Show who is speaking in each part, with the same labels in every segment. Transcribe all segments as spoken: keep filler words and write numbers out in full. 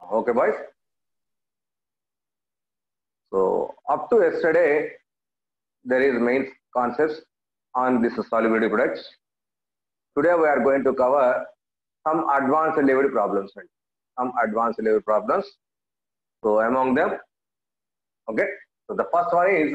Speaker 1: Okay, boys. So up to yesterday, there is main concepts on this solubility products. Today we are going to cover some advanced level problems. Some advanced level problems. So among them, okay. So the first one is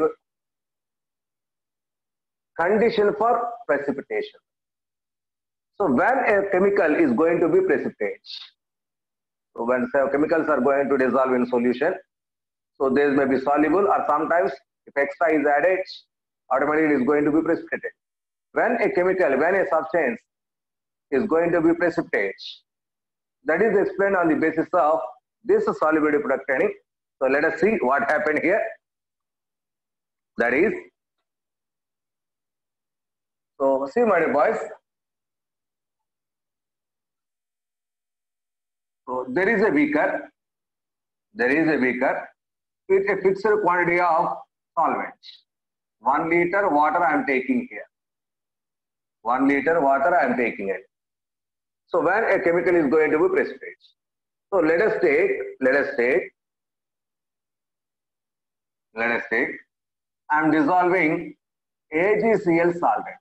Speaker 1: condition for precipitation. So when a chemical is going to be precipitate, so when say, chemicals are going to dissolve in solution, so there may be soluble, or sometimes if extra is added, automatically it is going to be precipitated. When a chemical, when a substance is going to be precipitate, that is explained on the basis of this solubility product training. So let us see what happened here. That is, so see my dear boys. So there is a beaker, there is a beaker with a fixed quantity of solvent. One liter water I am taking here. One liter water I am taking it. So when a chemical is going to be precipitate. So let us take, let us take, let us take, I am dissolving A G C L solvent.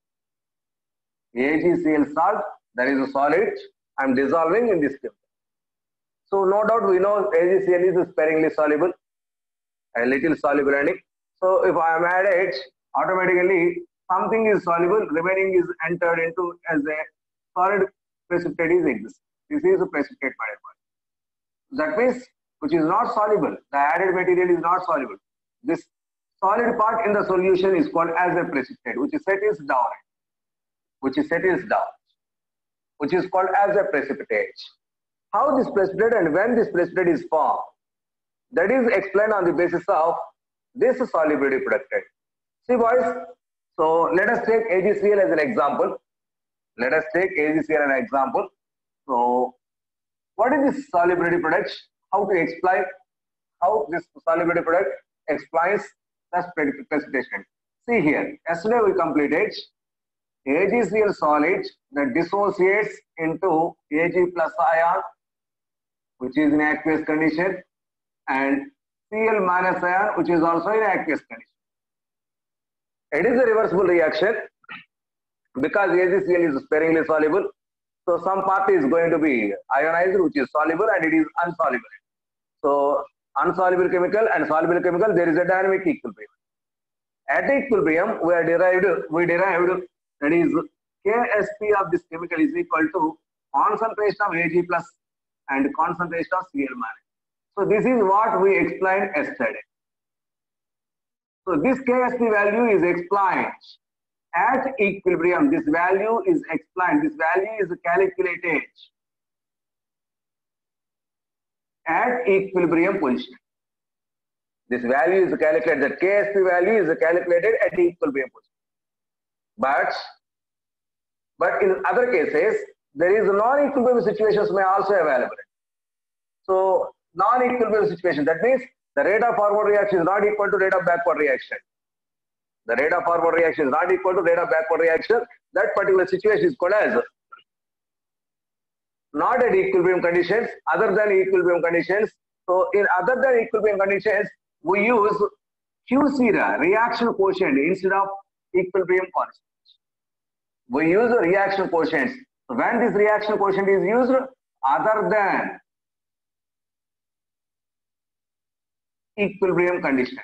Speaker 1: A G C L salt, that is a solid, I am dissolving in this chemical. So no doubt we know A G C L is sparingly soluble, a little soluble. So if I am added, automatically something is soluble, remaining is entered into as a solid precipitate is exists. This is a precipitate material. That means which is not soluble, the added material is not soluble. This solid part in the solution is called as a precipitate, which is settles down, which is settles down, which is called as a precipitate. How this precipitate and when this precipitate is formed, that is explained on the basis of this solubility product. See boys, so let us take A G C L as an example. Let us take A G C L as an example. So what is this solubility product? How to explain how this solubility product explains the precipitation. See here, yesterday we completed A G C L solid that dissociates into Ag plus ion, which is in aqueous condition, and Cl minus ion, which is also in aqueous condition. It is a reversible reaction because A G C L is sparingly soluble. So some part is going to be ionized, which is soluble, and it is unsoluble. So unsoluble chemical and soluble chemical, there is a dynamic equilibrium. At equilibrium, we are derived, we derived that is K S P of this chemical is equal to concentration of Ag plus and concentration of Cl minus. So this is what we explained yesterday. So this K S P value is explained at equilibrium. This value is explained. This value is calculated at equilibrium position. This value is calculated. The K S P value is calculated at equilibrium position. But, but in other cases, there is non-equilibrium situations may also available. So non-equilibrium situation, that means the rate of forward reaction is not equal to rate of backward reaction. The rate of forward reaction is not equal to rate of backward reaction. That particular situation is called as not at equilibrium conditions, other than equilibrium conditions. So in other than equilibrium conditions, we use Q C R A, reaction quotient, instead of equilibrium constant. We use a reaction quotient. So when this reaction quotient is used, other than equilibrium condition,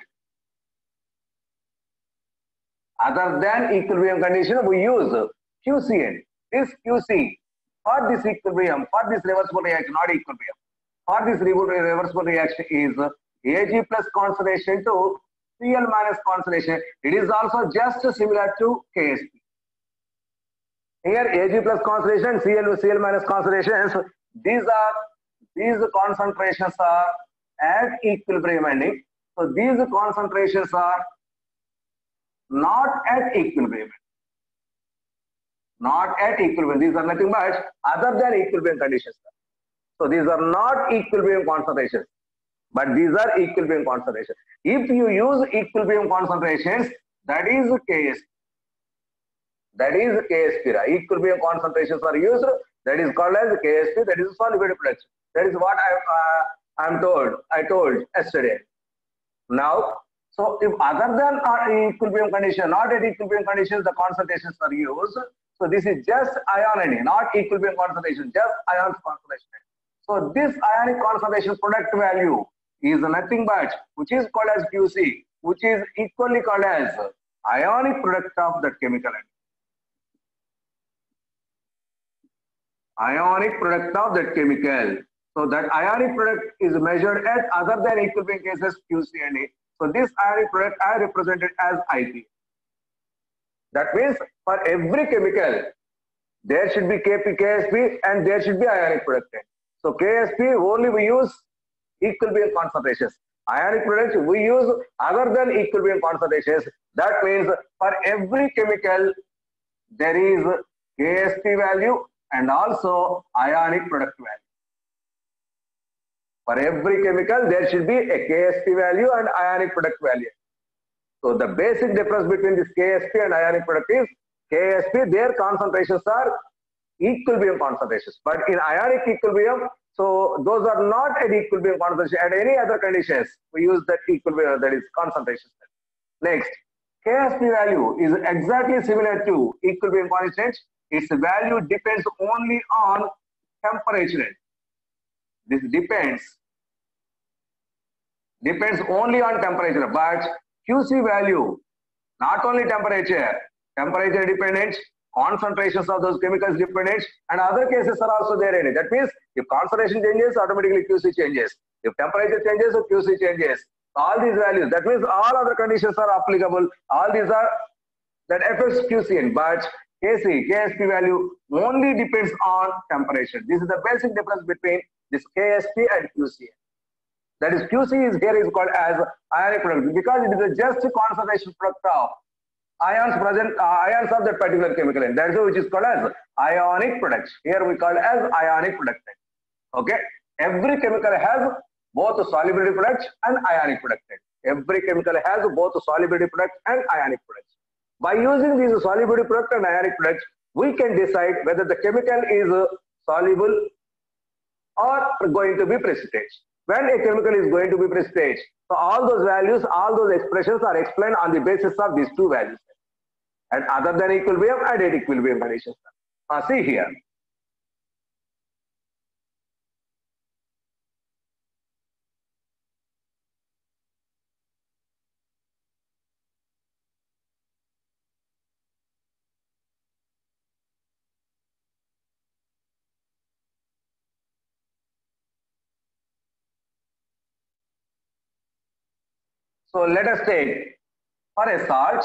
Speaker 1: other than equilibrium condition, we use Q C N. This Q C for this equilibrium, for this reversible reaction, not equilibrium, for this reversible reaction is Ag plus concentration to Cl minus concentration. It is also just similar to K S P. Here Ag plus concentration, Cl, Cl minus concentrations, these are, these concentrations are at equilibrium ending. So these concentrations are not at equilibrium. Not at equilibrium. These are nothing but other than equilibrium conditions. So these are not equilibrium concentrations, but these are equilibrium concentrations. If you use equilibrium concentrations, that is K S P. That is K S P. Equilibrium concentrations are used. That is called as K S P. That is solubility production. That is what I uh, I'm told, I told yesterday. Now, so if other than our equilibrium condition, not at equilibrium conditions, the concentrations are used. So this is just ionity, not equilibrium concentration, just ions concentration. So this ionic concentration product value is nothing but, which is called as Q C, which is equally called as ionic product of that chemical entity. Ionic product of that chemical. So that ionic product is measured at other than equilibrium cases Q C and A. So this ionic product I represented as I P. That means for every chemical, there should be K P, K S P and there should be ionic product. So K S P only we use equilibrium concentrations. Ionic products we use other than equilibrium concentrations. That means for every chemical, there is K S P value and also ionic product value. For every chemical, there should be a K S P value and ionic product value. So the basic difference between this K S P and ionic product is K S P, their concentrations are equilibrium concentrations. But in ionic equilibrium, so those are not at equilibrium concentration. At any other conditions, we use that equilibrium, that is concentration. Next, K S P value is exactly similar to equilibrium constant. Its value depends only on temperature. This depends depends only on temperature, but Q C value, not only temperature, temperature dependent, concentrations of those chemicals dependent, and other cases are also there in it. That means if concentration changes, automatically Q C changes. If temperature changes, Q C changes. All these values, that means all other conditions are applicable. All these are that affects Q C N, but K C, K S P value only depends on temperature. This is the basic difference between this K S P and Q C N. That is, Q C is here is called as ionic product because it is a just concentration product of ions present, uh, ions of that particular chemical. And that is which is called as ionic product. Here we call it as ionic product. Okay. Every chemical has both solubility product and ionic product. Every chemical has both solubility product and ionic product. By using these solubility product and ionic product, we can decide whether the chemical is soluble or going to be precipitate. When a chemical is going to be precipitate, so all those values, all those expressions are explained on the basis of these two values. And other than equilibrium and at equilibrium conditions. Uh, see here. So let us take for a salt,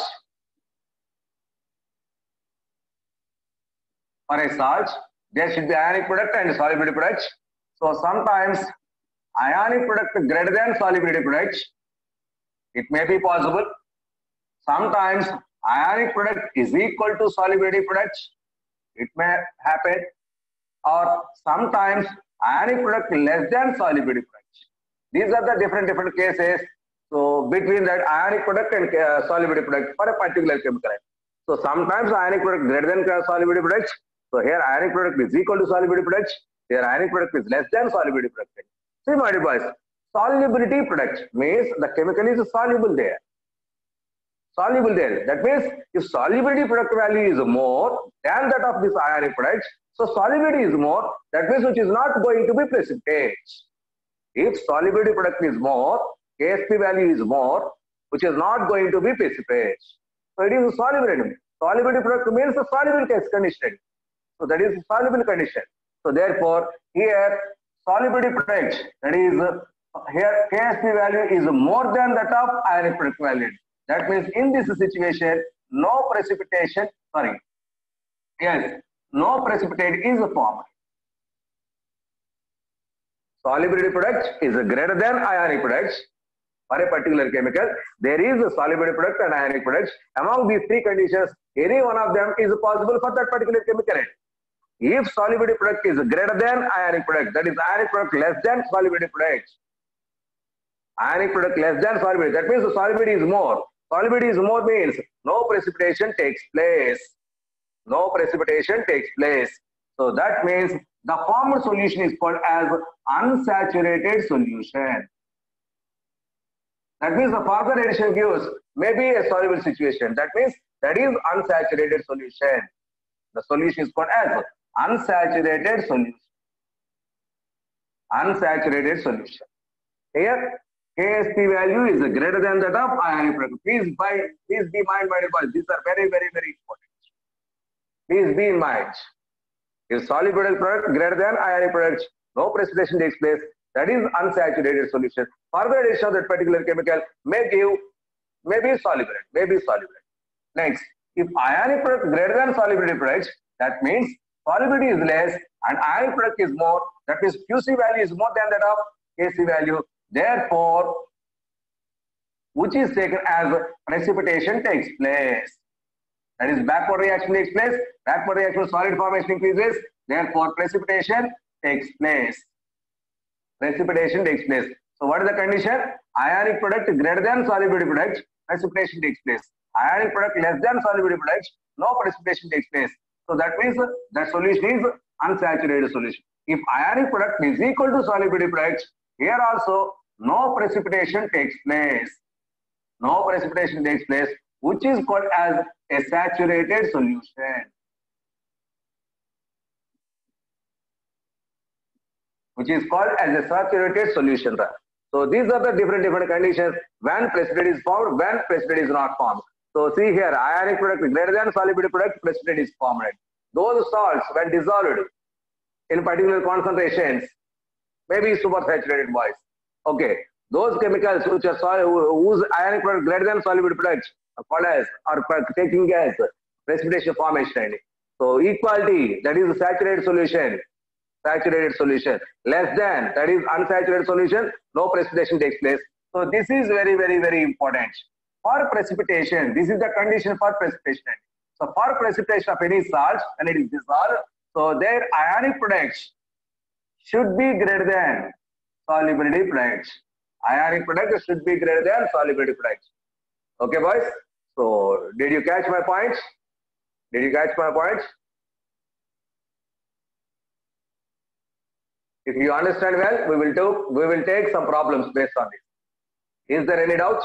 Speaker 1: for a salt, there should be ionic product and solubility product. So sometimes ionic product greater than solubility product, it may be possible. Sometimes ionic product is equal to solubility product, it may happen. Or sometimes ionic product less than solubility product. These are the different different cases. So between that ionic product and uh, solubility product for a particular chemical. So sometimes ionic product greater than uh, solubility product. So here ionic product is equal to solubility product. Here ionic product is less than solubility product. See my dear boys, solubility product means the chemical is soluble there. Soluble there. That means if solubility product value is more than that of this ionic product, so solubility is more, that means which is not going to be precipitate. If solubility product is more, K S P value is more, which is not going to be precipitate. So it is a solubility. Solubility product means a soluble case condition. So that is a soluble condition. So therefore, here solubility product, that is here K S P value is more than that of ionic product value. That means in this situation, no precipitation, sorry, yes, no precipitate is formed. Solubility product is greater than ionic product. For a particular chemical, there is a solubility product and ionic product. Among these three conditions, any one of them is possible for that particular chemical. If solubility product is greater than ionic product, that is ionic product less than solubility product. Ionic product less than solubility, that means the solubility is more. Solubility is more means no precipitation takes place. No precipitation takes place. So that means the formed solution is called as unsaturated solution. That means the further addition gives maybe a soluble situation. That means that is unsaturated solution. The solution is called as unsaturated solution. Unsaturated solution. Here, K S P value is greater than that of ionic product. Please, by, please be mind minded boys. These are very, very, very important. Please be in mind. If solid product greater than ionic product, no precipitation takes place. That is unsaturated solution. Further addition of that particular chemical may give, may be soluble, may be soluble. Next, if ionic product greater than solubility product, that means solubility is less and ionic product is more. That means Q C value is more than that of K C value. Therefore, which is taken as precipitation takes place. That is backward reaction takes place. Backward reaction solid formation increases. Therefore, precipitation takes place. Precipitation takes place. So, what is the condition? Ionic product greater than solubility product, precipitation takes place. Ionic product less than solubility product, no precipitation takes place. So, that means the solution is unsaturated solution. If ionic product is equal to solubility product, here also no precipitation takes place. No precipitation takes place, which is called as a saturated solution. Which is called as a saturated solution. So these are the different different conditions when precipitate is formed, when precipitate is not formed. So see here, ionic product greater than solubility product, precipitate is formed. Those salts when dissolved in particular concentrations may be supersaturated boys. Okay, those chemicals which are sol whose ionic product greater than solubility product are called as or taking as precipitation formation. So equality, that is a saturated solution. Saturated solution. Less than, that is unsaturated solution, no precipitation takes place. So this is very, very, very important. For precipitation, this is the condition for precipitation. So for precipitation of any salt, and it is dissolved, so their ionic products should be greater than solubility products. Ionic product should be greater than solubility products. Okay, boys? So did you catch my points? Did you catch my points? If you understand well, we will do, we will take some problems based on this. Is there any doubts?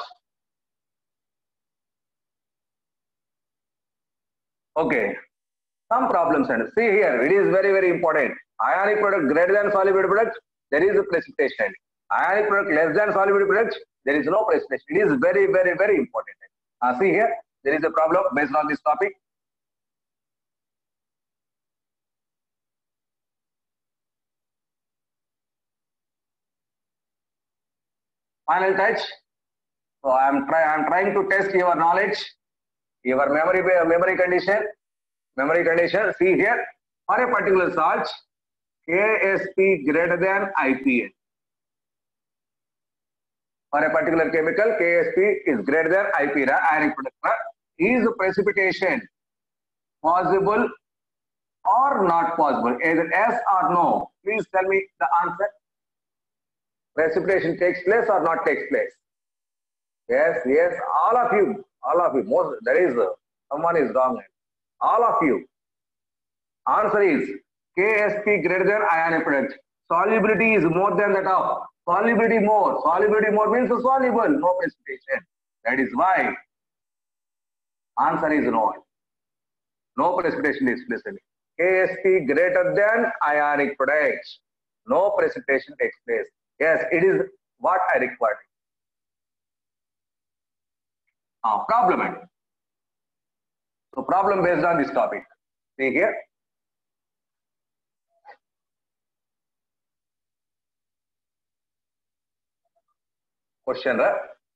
Speaker 1: Okay, some problems. And see here, it is very, very important. Ionic product greater than solubility product, there is a precipitation. Ionic product less than solubility product, there is no precipitation. It is very, very, very important. Uh, see here, there is a problem based on this topic. Final touch. So I am try I am trying to test your knowledge, your memory memory condition, memory condition. See here, for a particular salt, K S P greater than I P A. For a particular chemical, K S P is greater than I P A. Ionic product. Is precipitation possible or not possible? Either yes or no. Please tell me the answer. Precipitation takes place or not takes place? Yes, yes, all of you, all of you. Most there is uh, someone is wrong. All of you. Answer is K S P greater than ionic product. Solubility is more than that of solubility more. Solubility more means soluble, no precipitation. That is why answer is no. No precipitation is place. K S P greater than ionic product. No precipitation takes place. Yes, it is what I required. Uh, problem. So problem based on this topic. See here. Question. Right?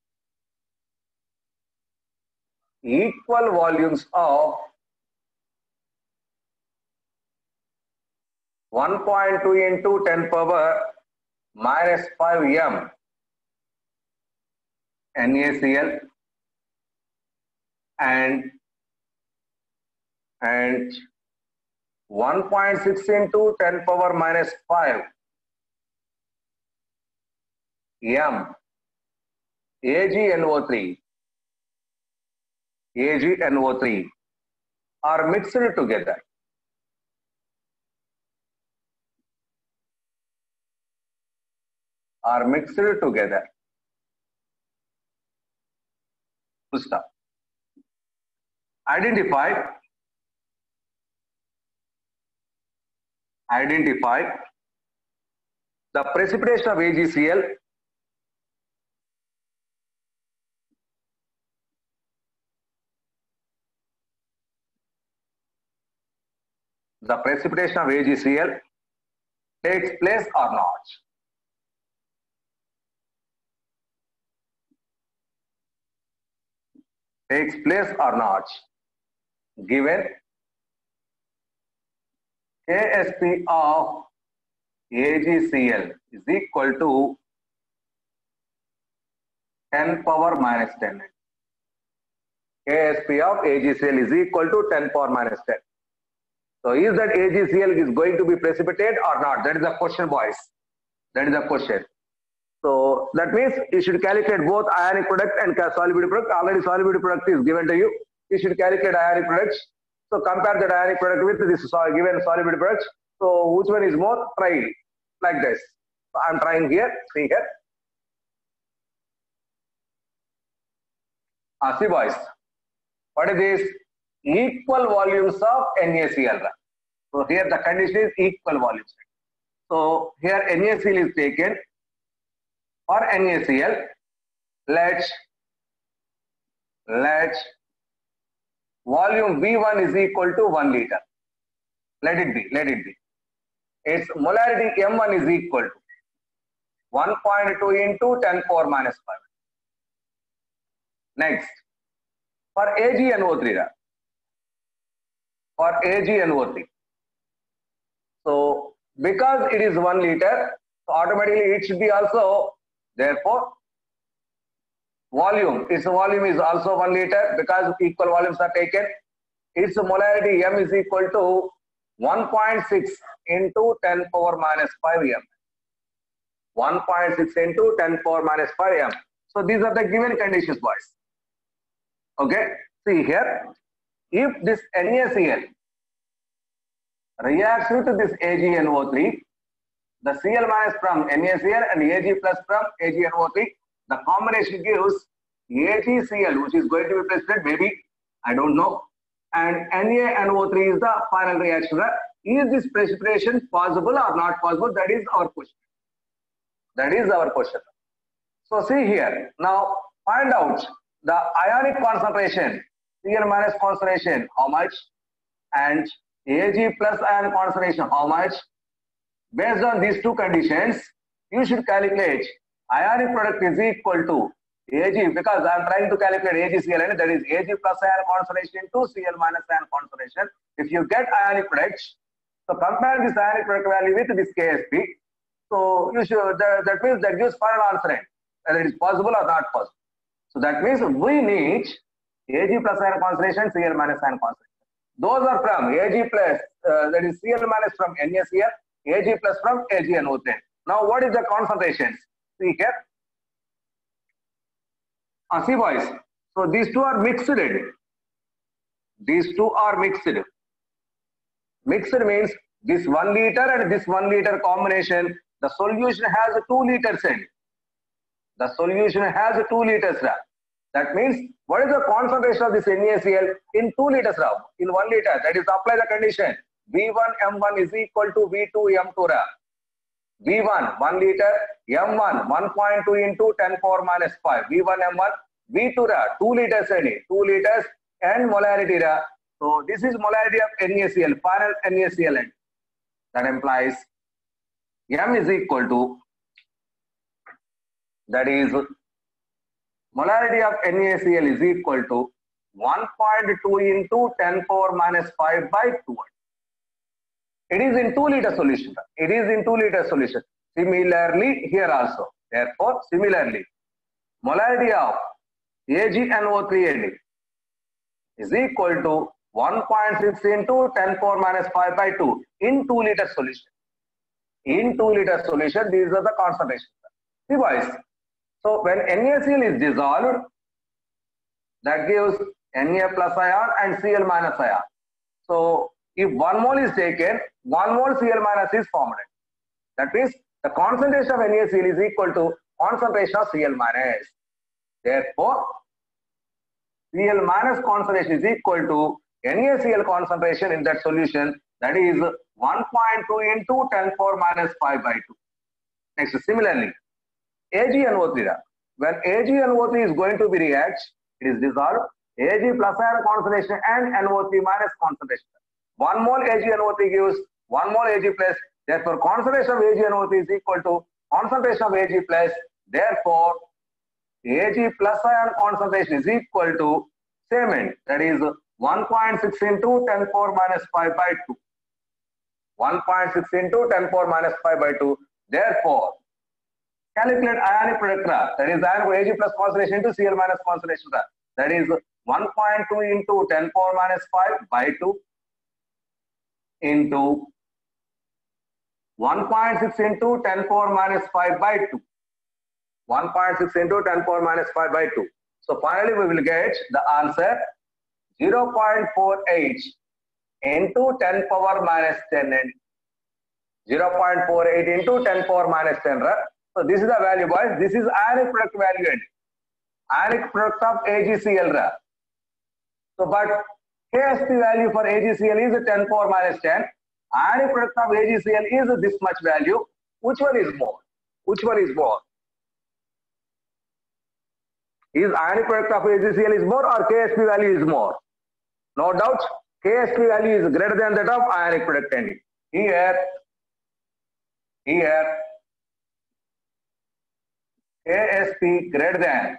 Speaker 1: Equal volumes of one point two into ten power minus five m NaCl and and one point six into ten power minus five m A G N O three A G N O three are mixed together. are mixed together. Full stop. Identify, identify the precipitation of A G C L the precipitation of A G C L takes place or not. Takes place or not. Given K S P of A G C L is equal to ten power minus ten. K S P of A G C L is equal to ten power minus ten. So is that A G C L is going to be precipitate or not? That is the question, boys. That is the question. So that means you should calculate both ionic product and solubility product. Already solubility product is given to you. You should calculate ionic products. So compare the ionic product with this given solubility product. So which one is more? Try it like this. So I'm trying here. See here. Ah, see boys. What is this? Equal volumes of NaCl. So here the condition is equal volumes. So here NaCl is taken. For NaCl, let let volume V one is equal to one liter. Let it be. Let it be. Its molarity M one is equal to one point two into ten power minus five. Next, for A G N O three, for A G N O three. So because it is one liter, so automatically it should be also, therefore volume, its volume is also one liter because equal volumes are taken. Its molarity M is equal to one point six into ten power minus five M. one point six into ten power minus five M. So these are the given conditions, boys. Okay, see here, if this NaCl reacts with this A G N O three, the Cl minus from NaCl and Ag plus from A G N O three, the combination gives A G C L, which is going to be precipitate, maybe, I don't know, and NaNO three is the final reaction. Is this precipitation possible or not possible? That is our question. That is our question. So see here, now find out the ionic concentration, Cl minus concentration, how much, and Ag plus ion concentration, how much. Based on these two conditions, you should calculate ionic product is equal to Ag, because I am trying to calculate A G C L, and that is Ag plus ion concentration into Cl minus ion concentration. If you get ionic products, so compare this ionic product value with this K S P. So you should, that, that means that gives final answer, whether it is possible or not possible. So that means we need Ag plus ion concentration, Cl minus ion concentration. Those are from Ag plus, uh, that is Cl minus from NaCl, Ag plus from A G N O three. Now what is the concentrations? See here. Ah, see boys. So these two are mixed. These two are mixed. Mixed means this one liter and this one liter combination, the solution has two liters in it. The solution has two liters. That means what is the concentration of this NaCl in two liters? In one liter. That is, apply the condition. V one M one is equal to V two M two. V one, one liter, M one, one point two into ten power minus five. V one M one, V two, two liters, two liters, and molarity. So this is molarity of NaCl, final NaCl. That implies M is equal to, that is, molarity of NaCl is equal to one point two into ten power minus five by two. It is in two liter solution. It is in two liter solution. Similarly, here also. Therefore, similarly, molarity of A G N O three is equal to one point six into ten power minus five by two in two liter solution. In two liter solution, these are the concentrations. See boys. So when NaCl is dissolved, that gives Na plus ion and Cl minus ion. So if one mole is taken, one mole Cl minus is formed. That means The concentration of NaCl is equal to concentration of Cl minus. Therefore, Cl minus concentration is equal to NaCl concentration in that solution, that is one point two into ten power minus five by two. Next, similarly, A G N O three. When A G N O three is going to be react, it is dissolved. Ag plus ion concentration and N O three minus concentration. One mole A G N O three gives one mole Ag plus. Therefore, concentration of A G N O three is equal to concentration of Ag plus. Therefore, Ag plus ion concentration is equal to same end, that is one point six into ten power minus five by two. one point six into ten power minus five by two. Therefore, calculate ionic product, that is ionic Ag plus concentration into Cl minus concentration, that is one point two into ten power minus five by two into one point six into ten power minus five by two. one point six into ten power minus five by two. So finally we will get the answer zero point four eight into ten power minus ten and zero point four eight into ten power minus ten. So this is the value, boys. This is ionic product value and ionic product of AgCl. So but K S P value for AgCl is ten power minus ten. Ionic product of AgCl is this much value. Which one is more? Which one is more? Is ionic product of AgCl is more or K S P value is more? No doubt, K S P value is greater than that of ionic product. And here, here, K S P greater than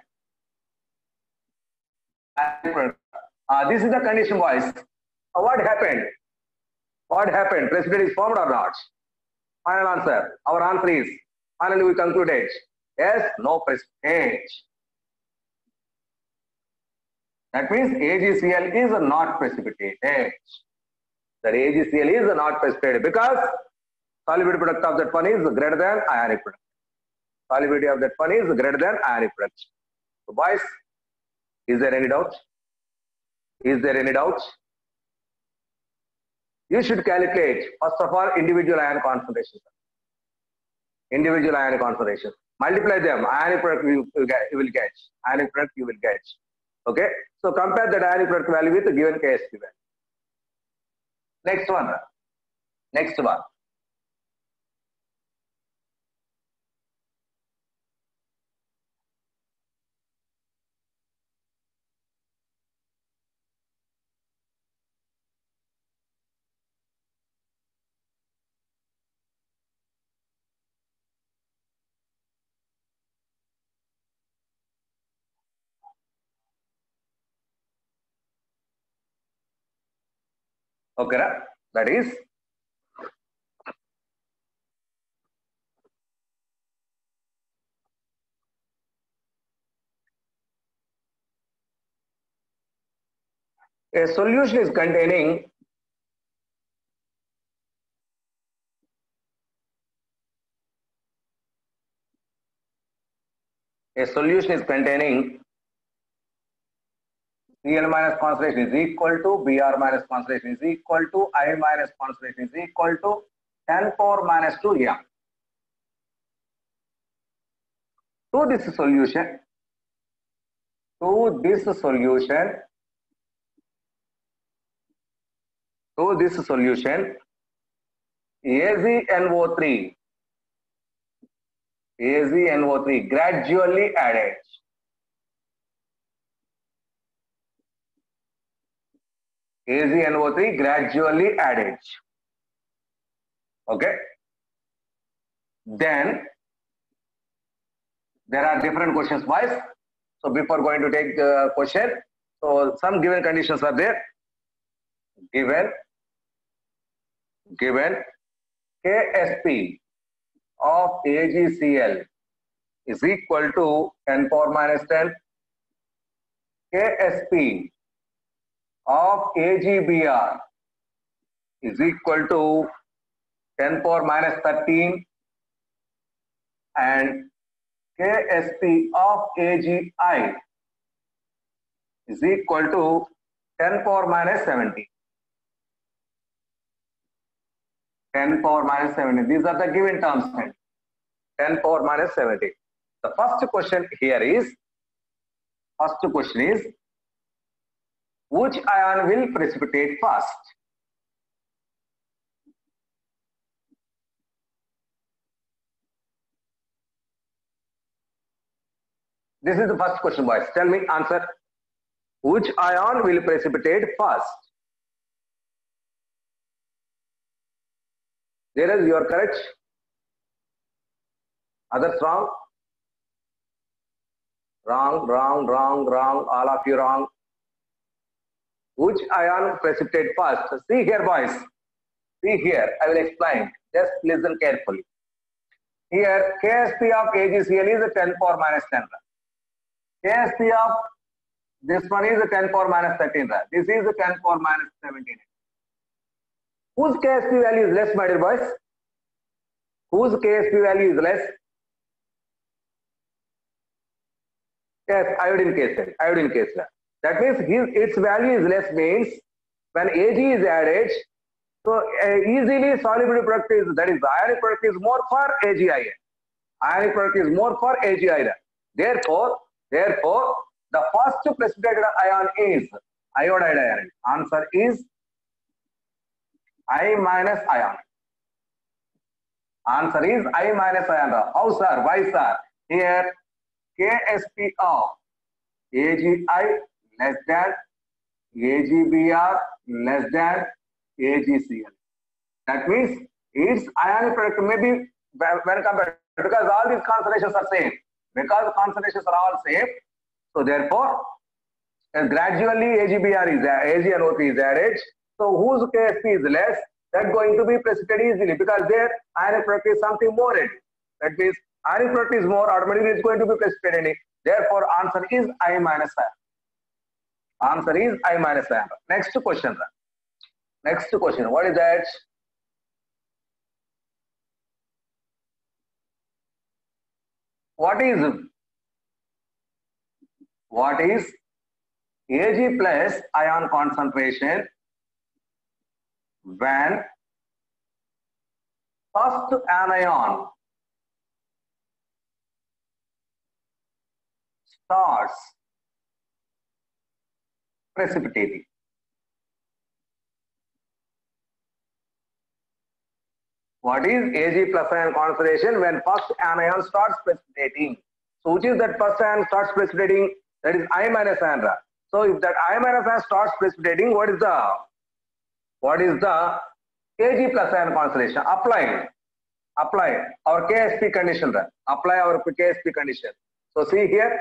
Speaker 1: ionic product. Uh, this is the condition, boys. Uh, what happened? What happened? Precipitate is formed or not? Final answer. Our answer is, finally we concluded, yes, no precipitate. That means AgCl is not precipitated. That AgCl is not precipitated because solubility product of that one is greater than ionic product. Solubility of that one is greater than ionic product. So boys, is there any doubt? Is there any doubt? You should calculate, first of all, individual ion concentration. Individual ion concentration. Multiply them. Ionic product you will get. You will get. Ionic product you will get. Okay. So compare that ionic product value with the given K S P value. Next one. Next one. Okay, that is a solution is containing a solution is containing Cl minus concentration is equal to Br minus concentration is equal to I minus concentration is equal to ten power minus two M. To this solution, to this solution, to this solution, A Z N O three, A Z N O three gradually added. A Z N O three gradually added. Okay. Then there are different questions, boys. So before going to take the question, so some given conditions are there. Given, given K S P of AgCl is equal to ten power minus ten. K S P of A G B R is equal to ten power minus thirteen, and K S P of A G I is equal to ten power minus seventeen. ten power minus seventeen. These are the given terms. ten power minus seventeen. The first question here is, first question is, which ion will precipitate first? This is the first question, boys. Tell me, answer. Which ion will precipitate first? There is, you are correct. Others wrong? Wrong, wrong, wrong, wrong. All of you wrong. Which ion precipitate first? See here, boys. See here. I will explain. Just listen carefully. Here, K S P of A G C L is a ten power minus ten. K S P of this one is a ten power minus thirteen. This is a ten power minus seventeen. Whose K S P value is less, my dear boys? Whose K S P value is less? Yes, iodine case. Iodine case. That means his, its value is less means when Ag is added, so uh, easily solubility product is, that is, the ionic product is more for AgI. Ionic product is more for AgI. Therefore, therefore, the first precipitated ion is iodide ion. Answer is I minus ion. Answer is I minus ion. How, sir? Why, sir? Here, K S P of AgI less than A G B R less than A G C L. That means its ionic product may be when compared, because all these concentrations are same. Because concentrations are all same, so therefore gradually A G B R is A G N O three is added. So whose K S P is less, that's going to be precipitated easily because their ionic product is something more added. That means ionic product is more, automatically it's going to be precipitated. Therefore, answer is I minus ion. Answer is I minus ion. Next question. Next question. What is that? What is what is Ag plus ion concentration when first anion starts precipitating? What is Ag plus ion concentration when first anion starts precipitating? So which is that first ion starts precipitating? That is I minus ion. So if that I minus ion starts precipitating, what is the what is the Ag plus ion concentration? Apply, apply our K S P condition. Apply our K S P condition. So see here.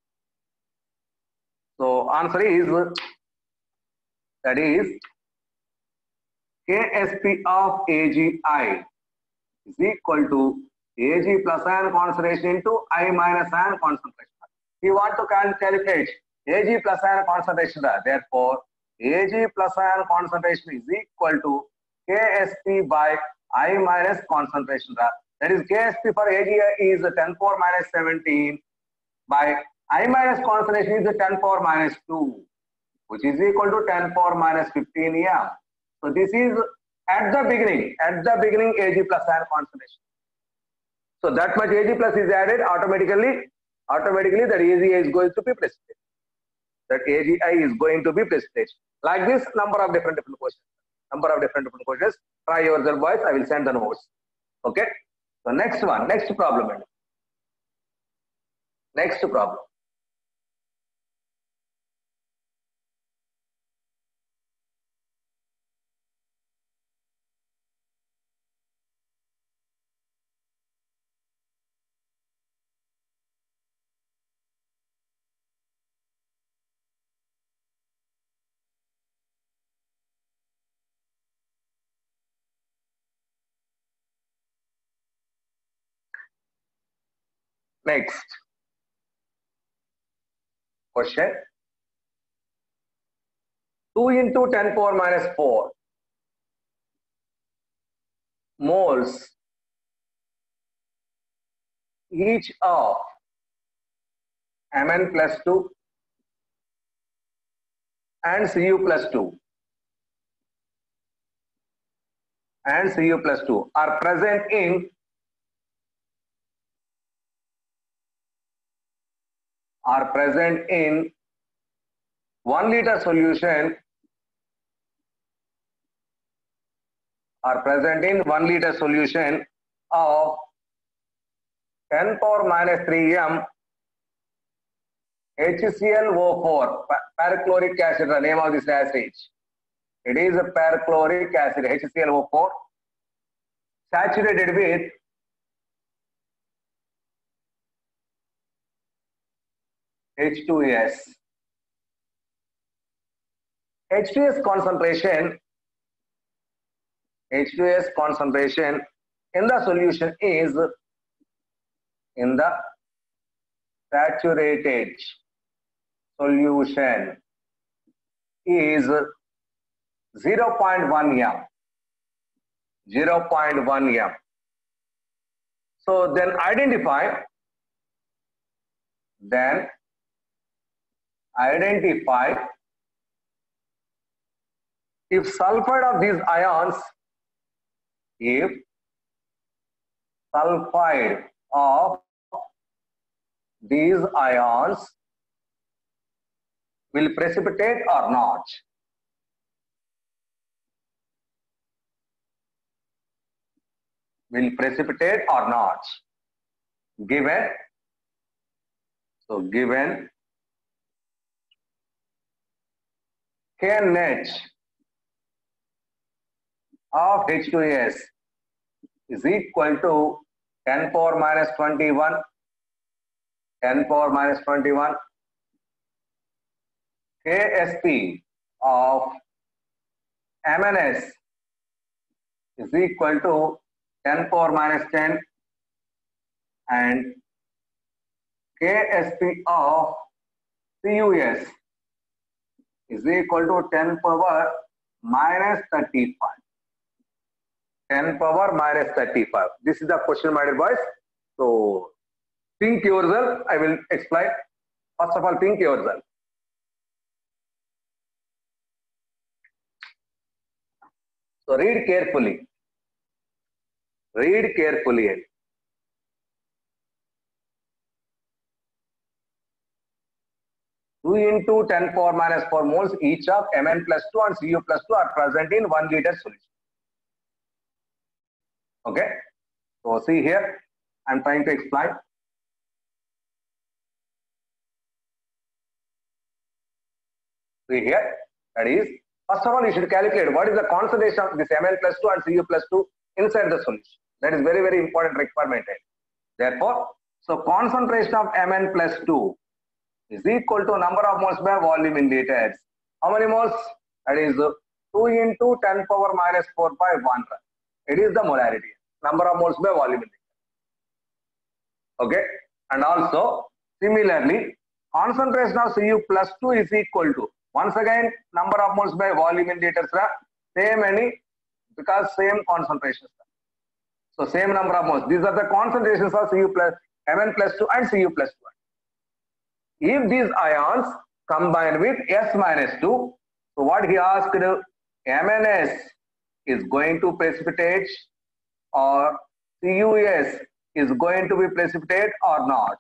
Speaker 1: So answer is, that is K S P of AgI is equal to Ag plus ion concentration into I minus ion concentration. We want to calculate Ag plus ion concentration. Therefore, Ag plus ion concentration is equal to K S P by I minus concentration. That is K S P for AgI is ten power minus seventeen by I minus concentration is ten power minus two, which is equal to ten power minus fifteen M. So this is at the beginning, at the beginning Ag plus ion concentration. So that much Ag plus is added automatically, automatically that AgI is going to be precipitated. That AgI is going to be precipitated. Like this, number of different different questions. Number of different different questions. Try yourself, boys. I will send the notes. Okay. So next one, next problem. Next problem. Next question. two into ten power minus four moles each of Mn plus two and Cu plus two and Cu plus two are present in are present in one liter solution are present in one liter solution of ten power minus three m H C l O four, perchloric acid, the name of this acid. It is a perchloric acid, H C l O four, saturated with H two S. H two S concentration, H two S concentration in the solution is in the saturated solution is zero point one m. zero point one m. So then identify, then identify if sulfide of these ions, if sulfide of these ions will precipitate or not. Will precipitate or not. Given, so given K net of H two S is equal to ten power minus twenty-one, ten power minus twenty-one, K S P of M N S is equal to ten power minus ten, and K S P of C U S is equal to ten power minus thirty-five. ten power minus thirty-five. This is the question, my dear boys. So think yourself. I will explain. First of all, think yourself. So read carefully. Read carefully. two into ten power minus four moles each of Mn plus two and Cu plus two are present in one liter solution. Okay. So see here, I am trying to explain. See here, that is, first of all, you should calculate what is the concentration of this Mn plus two and Cu plus two inside the solution. That is very, very important requirement. Therefore, so concentration of Mn plus two is equal to number of moles by volume in liters. How many moles? That is two into ten power minus four by one. It is the molarity. Number of moles by volume in liters. Okay. And also, similarly, concentration of Cu plus two is equal to, once again, number of moles by volume in liters, same any, because same concentrations. So same number of moles. These are the concentrations of Cu plus, Mn plus two and Cu plus two. If these ions combine with S minus two, so what he asked, M N S is going to precipitate or C U S is going to be precipitate or not.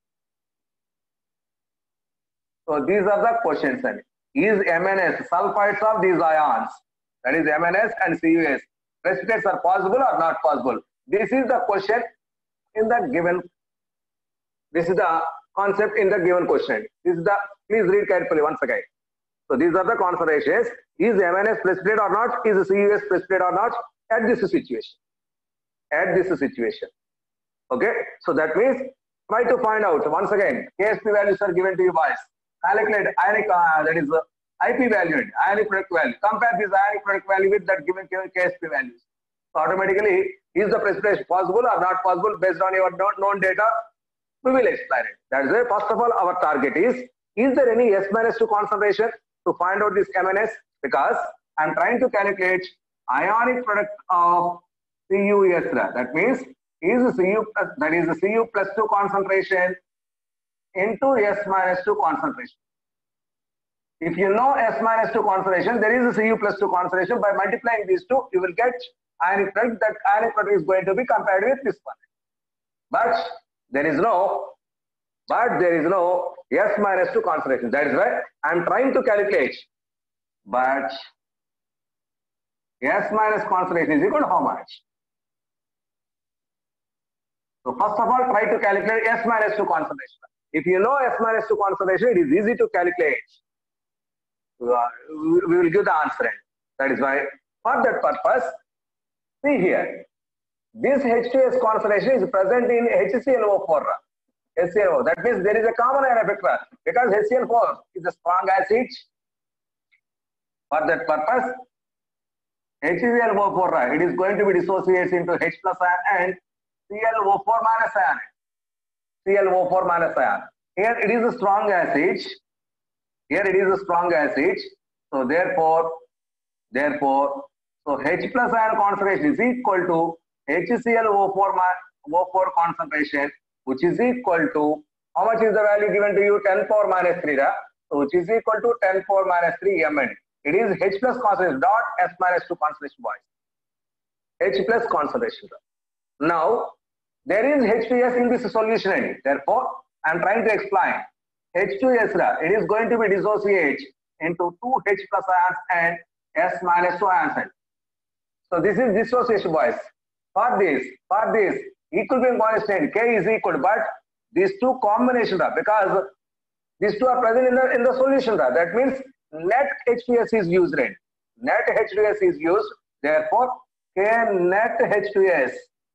Speaker 1: So these are the questions. Is M N S, sulfides of these ions, that is M N S and C U S, precipitates are possible or not possible? This is the question in the given, this is the concept in the given question. This is the, please read carefully once again. So these are the concentrations. Is M N S precipitate or not? Is C U S precipitate or not? At this situation. At this situation. Okay. So that means try to find out once again. K S P values are given to you boys. Calculate ionic, uh, that is uh, I P value, ionic product value. Compare this ionic product value with that given K S P values. So automatically, is the precipitation possible or not possible based on your known data? We will explain it. That is why, first of all, our target is, is there any S minus two concentration to find out this M N S? Because I am trying to calculate ionic product of C U S. That means, is C U plus, that is the C U plus two concentration into S minus two concentration. If you know S minus two concentration, there is a C U plus two concentration. By multiplying these two, you will get ionic product. That ionic product is going to be compared with this one. But there is no, but there is no S minus two concentration. That is why I am trying to calculate. But S minus concentration is equal to how much? So first of all, try to calculate S minus two concentration. If you know S minus two concentration, it is easy to calculate. Uh, we will give the answer. That is why, for that purpose, see here, this H two S concentration is present in HClO four. H C l O. That means there is a common ion effect because H C l four is a strong acid. For that purpose, H C l O four, it is going to be dissociated into H plus ion and C l O four minus ion. C l O four minus ion. Here it is a strong acid. Here it is a strong acid. So therefore, therefore, so H plus ion concentration is equal to H C l O four O four concentration, which is equal to, how much is the value given to you? ten power minus three, right? So which is equal to ten power minus three M N. It is H plus concentration dot S minus two concentration boys. H plus concentration. Now, there is H two S in this solution. Therefore, I am trying to explain. H two S, it is going to be dissociated into two H plus ions and S minus two ions. So this is dissociation boys. For this, for this, equilibrium constant K is equal, but these two combinations are, because these two are present in the in the solution. That means net H two S is used. Right? Net H two S is used. Therefore, K net H two S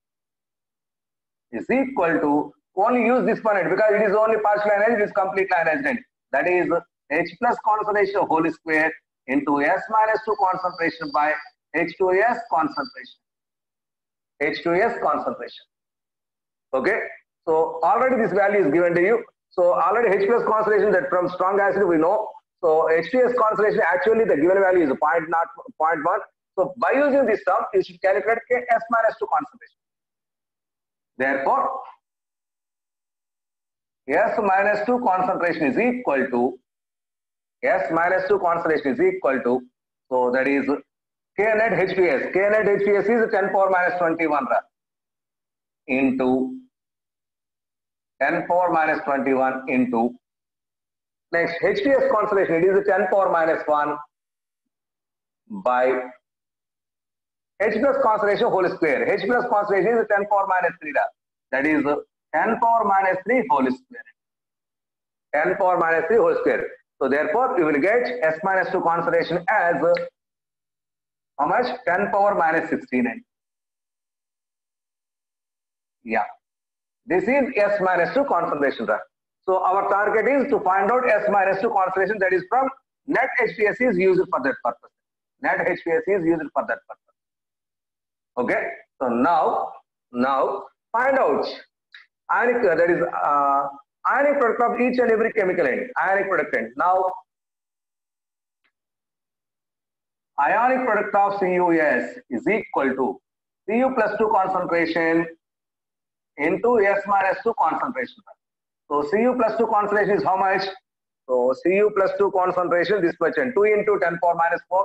Speaker 1: is equal to, only use this one because it is only partial ionized, it is completely ionized. That is H plus concentration whole square into S minus two concentration by H two S concentration. H two S concentration. Okay. So already this value is given to you. So already H plus concentration, that from strong acid we know. So H two S concentration, actually the given value is zero point one. So by using this term, you should calculate K S minus two concentration. Therefore, S minus two concentration is equal to, S minus two concentration is equal to, so that is K net H two S. K net H two S is ten power minus twenty-one into ten power minus twenty-one into, next H two S concentration, it is ten power minus one by H plus concentration whole square. H plus concentration is ten power minus three. That is ten power minus three whole square. ten power minus three whole square. So therefore, you will get S minus two concentration as how much? ten power minus sixty-nine. Yeah. This is S minus two concentration. So our target is to find out S minus two concentration, that is from net H two S is used for that purpose. Net H two S is used for that purpose. Okay. So now, now find out ionic, that is uh, ionic product of each and every chemical end. Ionic product end. Now, ionic product of C U S is equal to C U plus two concentration into S minus two concentration. So C U plus two concentration is how much? So C U plus two concentration, this much, and two into ten power minus four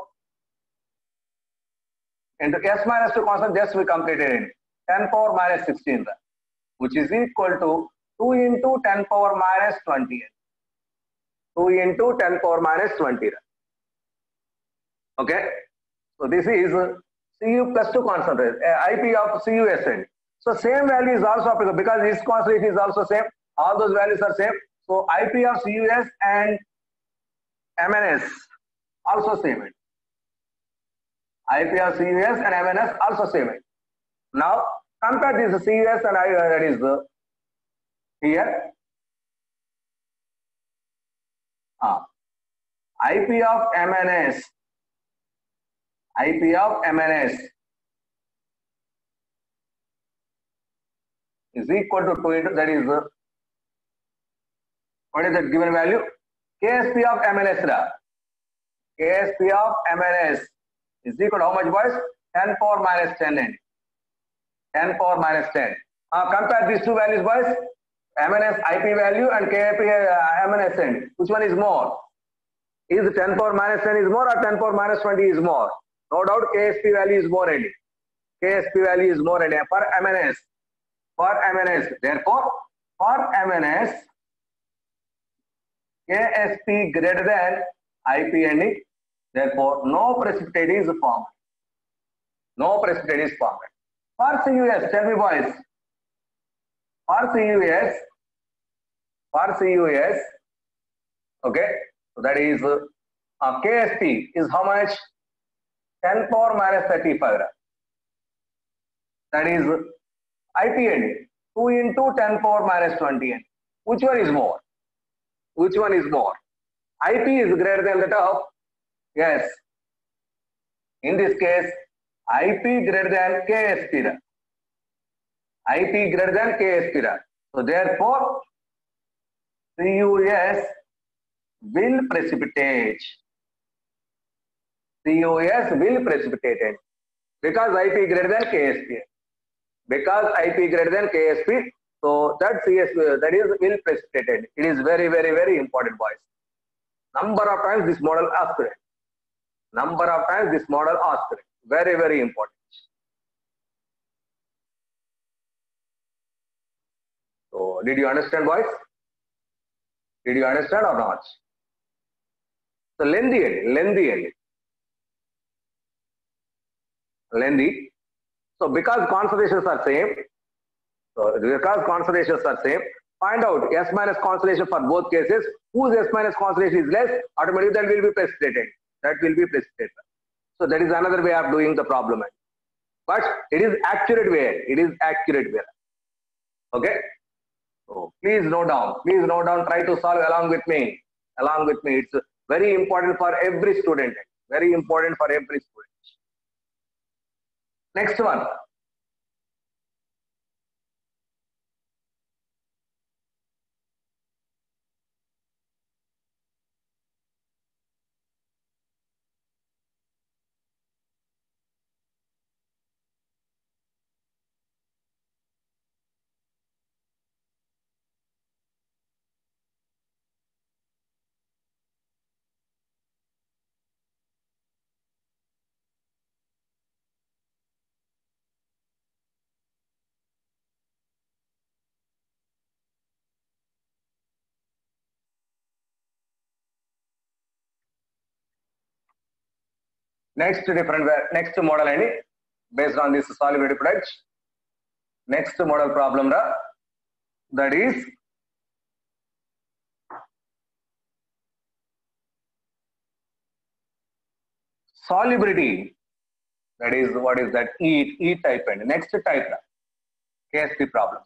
Speaker 1: into S minus two concentration, just we completed it, ten power minus sixteen, which is equal to two into ten power minus twenty. two into ten power minus twenty. Okay. So this is C U plus two concentration, uh, I P of C U S N. So same value is also applicable because this concentration is also same. All those values are same. So I P of C U S and M N S also same. I P of C U S and M N S also same. Now compare this C U S and I, uh, that is the here. Ah, I P of M N S. I P of M N S is equal to two into, that is, uh, what is that given value? K S P of M N S. K S P of M N S is equal to how much, boys? ten power minus ten. ten power minus ten. Uh, compare these two values, boys. M N S I P value and K S P uh, M N S N. Which one is more? Is ten power minus ten is more or ten power minus twenty is more? No doubt K S P value is more. K S P value is more for M N S. For M N S. Therefore, for M N S, K S P greater than I P and E. Therefore, no precipitate is formed. No precipitate is formed. For C U S, tell me boys. For C U S, for C U S, okay, so that is uh, K S P is how much? ten power minus thirty-five. That is I P N D, two into ten power minus twenty. Which one is more? Which one is more? I P is greater than that of, yes. In this case, I P greater than K S P. I P greater than K S P. So therefore, C U S will precipitate. C U S will precipitate it because I P greater than K S P. Because I P greater than K S P, so that C S that is will precipitate. It is very very very important, boys. Number of times this model asked it. Number of times this model asked it. Very very important. So did you understand, boys? Did you understand or not? So lengthy, lengthy, lengthy. So because concentrations are same, so because concentrations are same, find out S minus concentration for both cases. Whose S minus concentration is less, automatically that will be precipitated. That will be precipitated. So that is another way of doing the problem. But it is accurate way. It is accurate way. Okay. So please note down. Please note down. Try to solve along with me. Along with me. It's very important for every student. Very important for every student. Next one. Next different next model any based on this solubility product. Next model problem ra, that is solubility. That is what is that E E type and next type ra, K S P problems.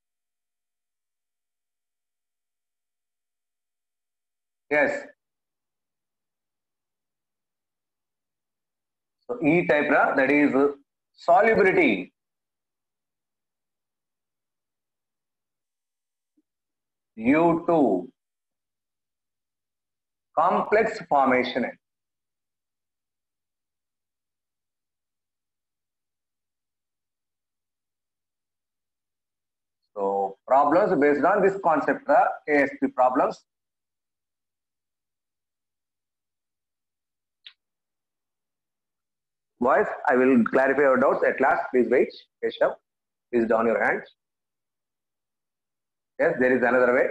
Speaker 1: Yes. So E type ra, that is solubility due to complex formation. So problems based on this concept ra, K S P problems. Boys, I will clarify your doubts at last. Please wait. Keshav, please down your hands. Yes, there is another way.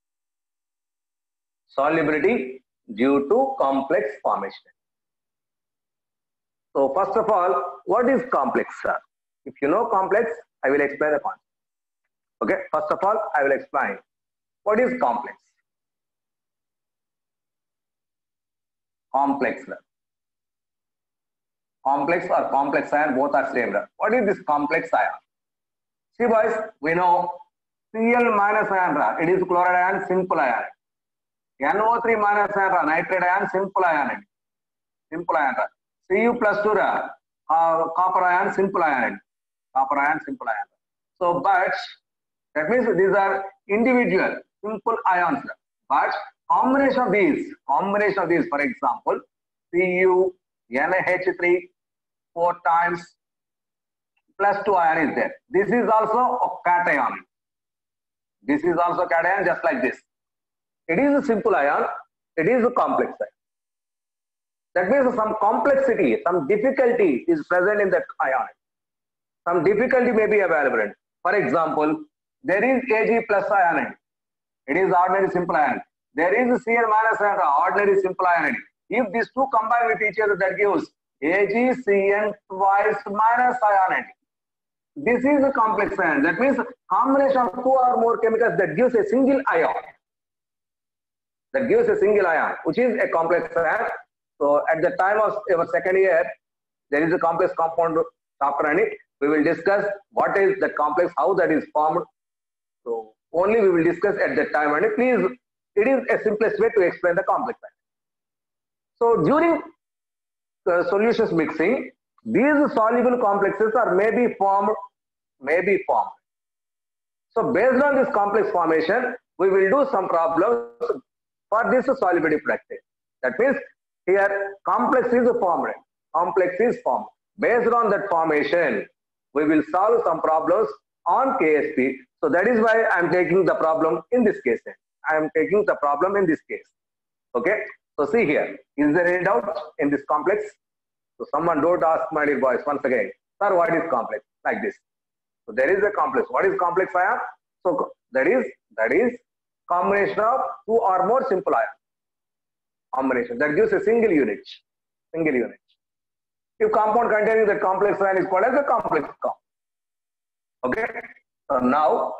Speaker 1: Solubility due to complex formation. So first of all, what is complex? If you know complex, I will explain the concept. Okay, first of all, I will explain what is complex. Complex. Complex or complex ion, both are same. What is this complex ion? See boys, we know Cl minus ion, it is chloride ion, simple ion. N O three minus ion, nitrate ion, simple ion. Simple ion. Cu plus two, uh, copper ion, simple ion. Copper ion, simple ion. So, but that means these are individual simple ions. But combination of these, combination of these, for example, Cu, N H three, four times plus two ion is there. This is also a cation. This is also cation, just like this. It is a simple ion. It is a complex ion. That means some complexity, some difficulty is present in that ion. Some difficulty may be available. For example, there is Ag plus ion. It is ordinary simple ion. there is C n minus ion, ordinary simple ion. If these two combine with each other, that gives AgCN twice minus ion. This is a complex ion. That means combination of two or more chemicals that gives a single ion. That gives a single ion, which is a complex ion. So at the time of our second year, there is a complex compound chapter in it. We will discuss what is the complex, how that is formed. So only we will discuss at that time. And please, it is a simplest way to explain the complex ion. So during uh, solutions mixing, these soluble complexes are may be formed, may be formed. So based on this complex formation, we will do some problems for this solubility practice. That means here complex is formed. Complex is formed. Based on that formation, we will solve some problems on K S P. So that is why I am taking the problem in this case. I am taking the problem in this case. Okay. So see here, is there any doubt in this complex? So someone don't ask, my dear boys, once again, sir, what is complex? Like this. So there is a complex. What is complex ion? So that is that is combination of two or more simple ions. Combination that gives a single unit. Single unit. If compound containing the complex ion is called as a complex compound. Okay. So now,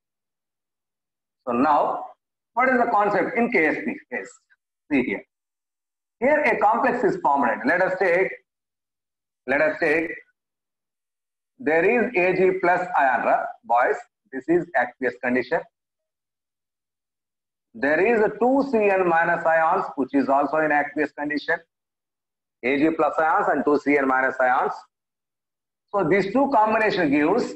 Speaker 1: so now, what is the concept in K S P case? See here. Here a complex is formed. Let us take, let us take, there is Ag plus ion, boys. This is aqueous condition. There is a two C n minus ions, which is also in aqueous condition. Ag plus ions and two C n minus ions. So these two combination gives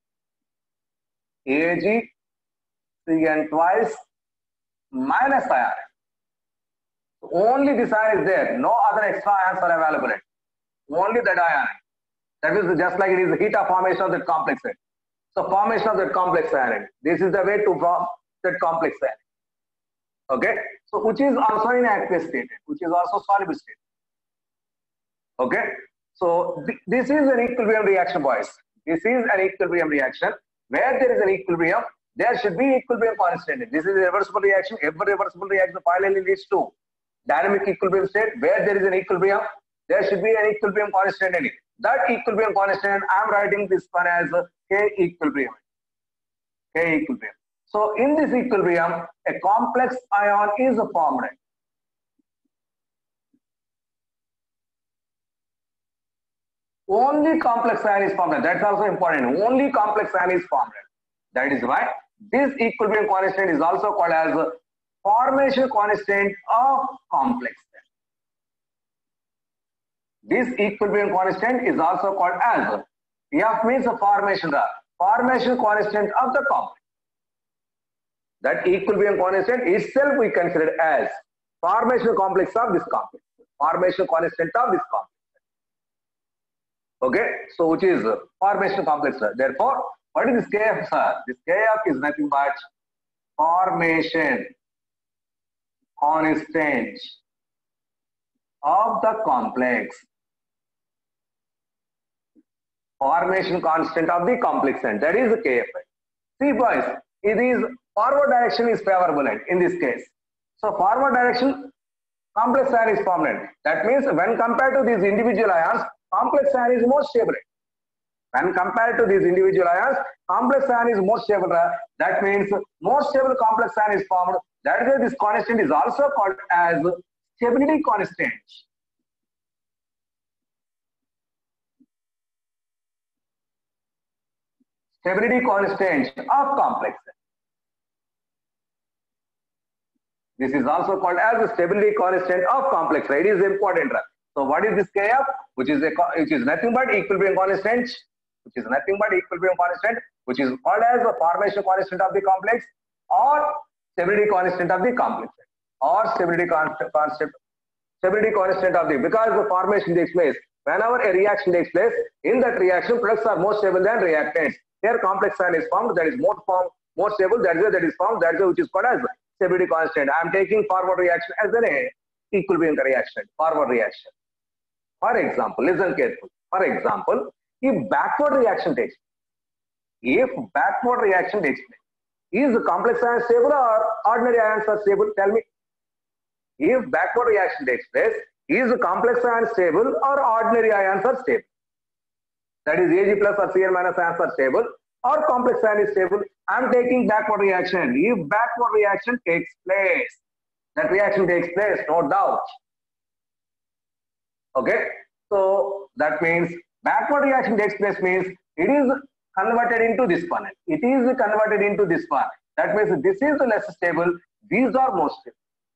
Speaker 1: Ag C n twice minus ion. Only this ion is there. No other extra ions are available. Only that ion. That is just like it is the heat of formation of that complex ion. So formation of that complex ion. This is the way to form that complex ion. Okay. So which is also in aqueous state, which is also soluble state. Okay. So th this is an equilibrium reaction, boys. This is an equilibrium reaction. Where there is an equilibrium, there should be equilibrium constant. This is a reversible reaction. Every reversible reaction finally leads to dynamic equilibrium state. Where there is an equilibrium, there should be an equilibrium constant in it. That equilibrium constant, I am writing this one as K equilibrium. K equilibrium. So in this equilibrium, a complex ion is formed. Only complex ion is formed. That's also important. Only complex ion is formed. That is why this equilibrium constant is also called as formation constant of complex. This equilibrium constant is also called as F means a formation, the formation constant of the complex. That equilibrium constant itself we consider as formation complex of this complex. Formation constant of this complex. Okay, so which is formation complex. Therefore, what is this K F, sir? This K F is nothing but formation constant of the complex. Formation constant of the complex end. That is the K F. See, boys, it is forward direction is favorable in this case. So forward direction, complex ion is formed. That means when compared to these individual ions, complex ion is more stable. When compared to these individual ions, complex ion is more stable. That means more stable complex ion is formed. That is why this constant is also called as stability constant. Stability constant of complex. This is also called as the stability constant of complex. It is important. So what is this K F? Which is a which is nothing but equilibrium constant. Which is nothing but equilibrium constant. Which is called as the formation constant of the complex, or stability constant of the complex, or stability constant, constant stability constant of the, because the formation takes place whenever a reaction takes place. In that reaction, products are more stable than reactants. Here complex ion is formed, that is more form, more stable, that is that is formed, that is which is called as stability constant. I am taking forward reaction as an equilibrium reaction, forward reaction. For example, listen carefully. For example, if backward reaction takes place, if backward reaction takes place, Is complex ion stable or ordinary ions are stable? Tell me. If backward reaction takes place, is complex ion stable or ordinary ions are stable? That is Ag plus or Cl minus ions are stable or complex ion is stable. I am taking backward reaction. If backward reaction takes place, that reaction takes place, no doubt. Okay, so that means backward reaction takes place means it is converted into this one. It is converted into this one. That means this is less stable. These are more stable.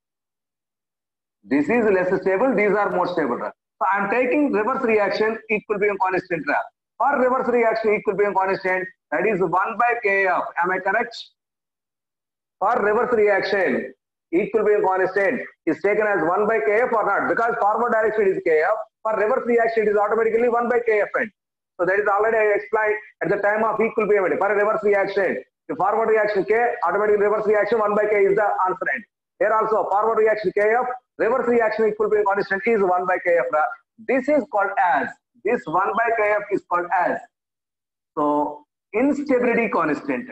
Speaker 1: This is less stable. These are more stable. So I am taking reverse reaction equilibrium constant. For reverse reaction equilibrium constant, that is one by Kf. Am I correct? For reverse reaction, equilibrium constant is taken as one by Kf or not? Because forward direction is Kf. For reverse reaction, it is automatically one by Kf. So that is already I explained at the time of equilibrium. For a reverse reaction, the forward reaction K, automatically reverse reaction one by K is the answer end. Here also forward reaction Kf, reverse reaction equilibrium constant is one by Kf. This is called as, this one by Kf is called as, so instability constant.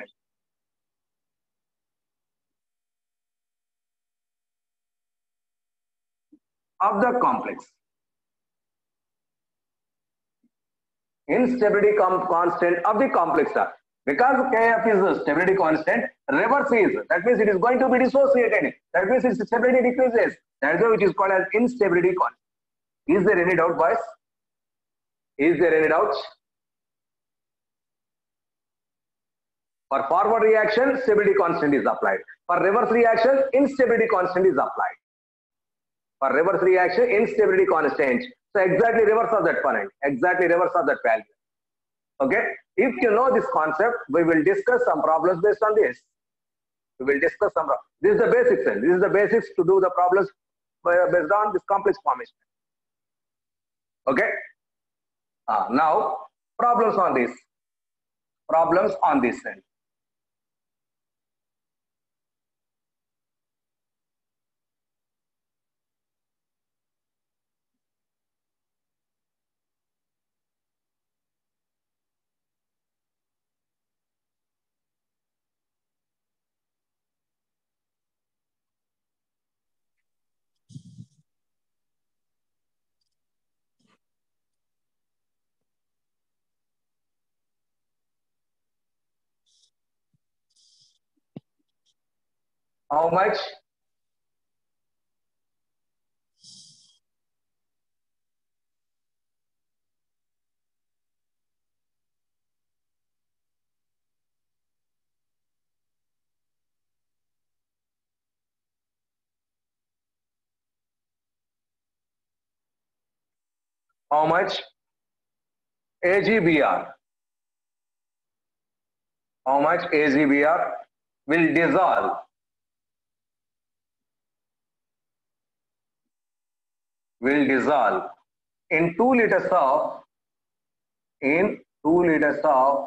Speaker 1: Of the complex. Instability constant of the complex. Because Kf is a stability constant, reverse is, that means it is going to be dissociated. That means its stability decreases. That is why it is called as instability constant. Is there any doubt, boys? Is there any doubt? For forward reaction, stability constant is applied. For reverse reaction, instability constant is applied. For reverse reaction, instability constant. So exactly reverse of that point. Exactly reverse of that value. Okay. If you know this concept, we will discuss some problems based on this. We will discuss some. This is the basics. This is the basics to do the problems based on this complex formation. Okay. Uh, now problems on this. Problems on this end. How much? How much? A G B R. How much A G B R will dissolve will dissolve in two liters of in two liters of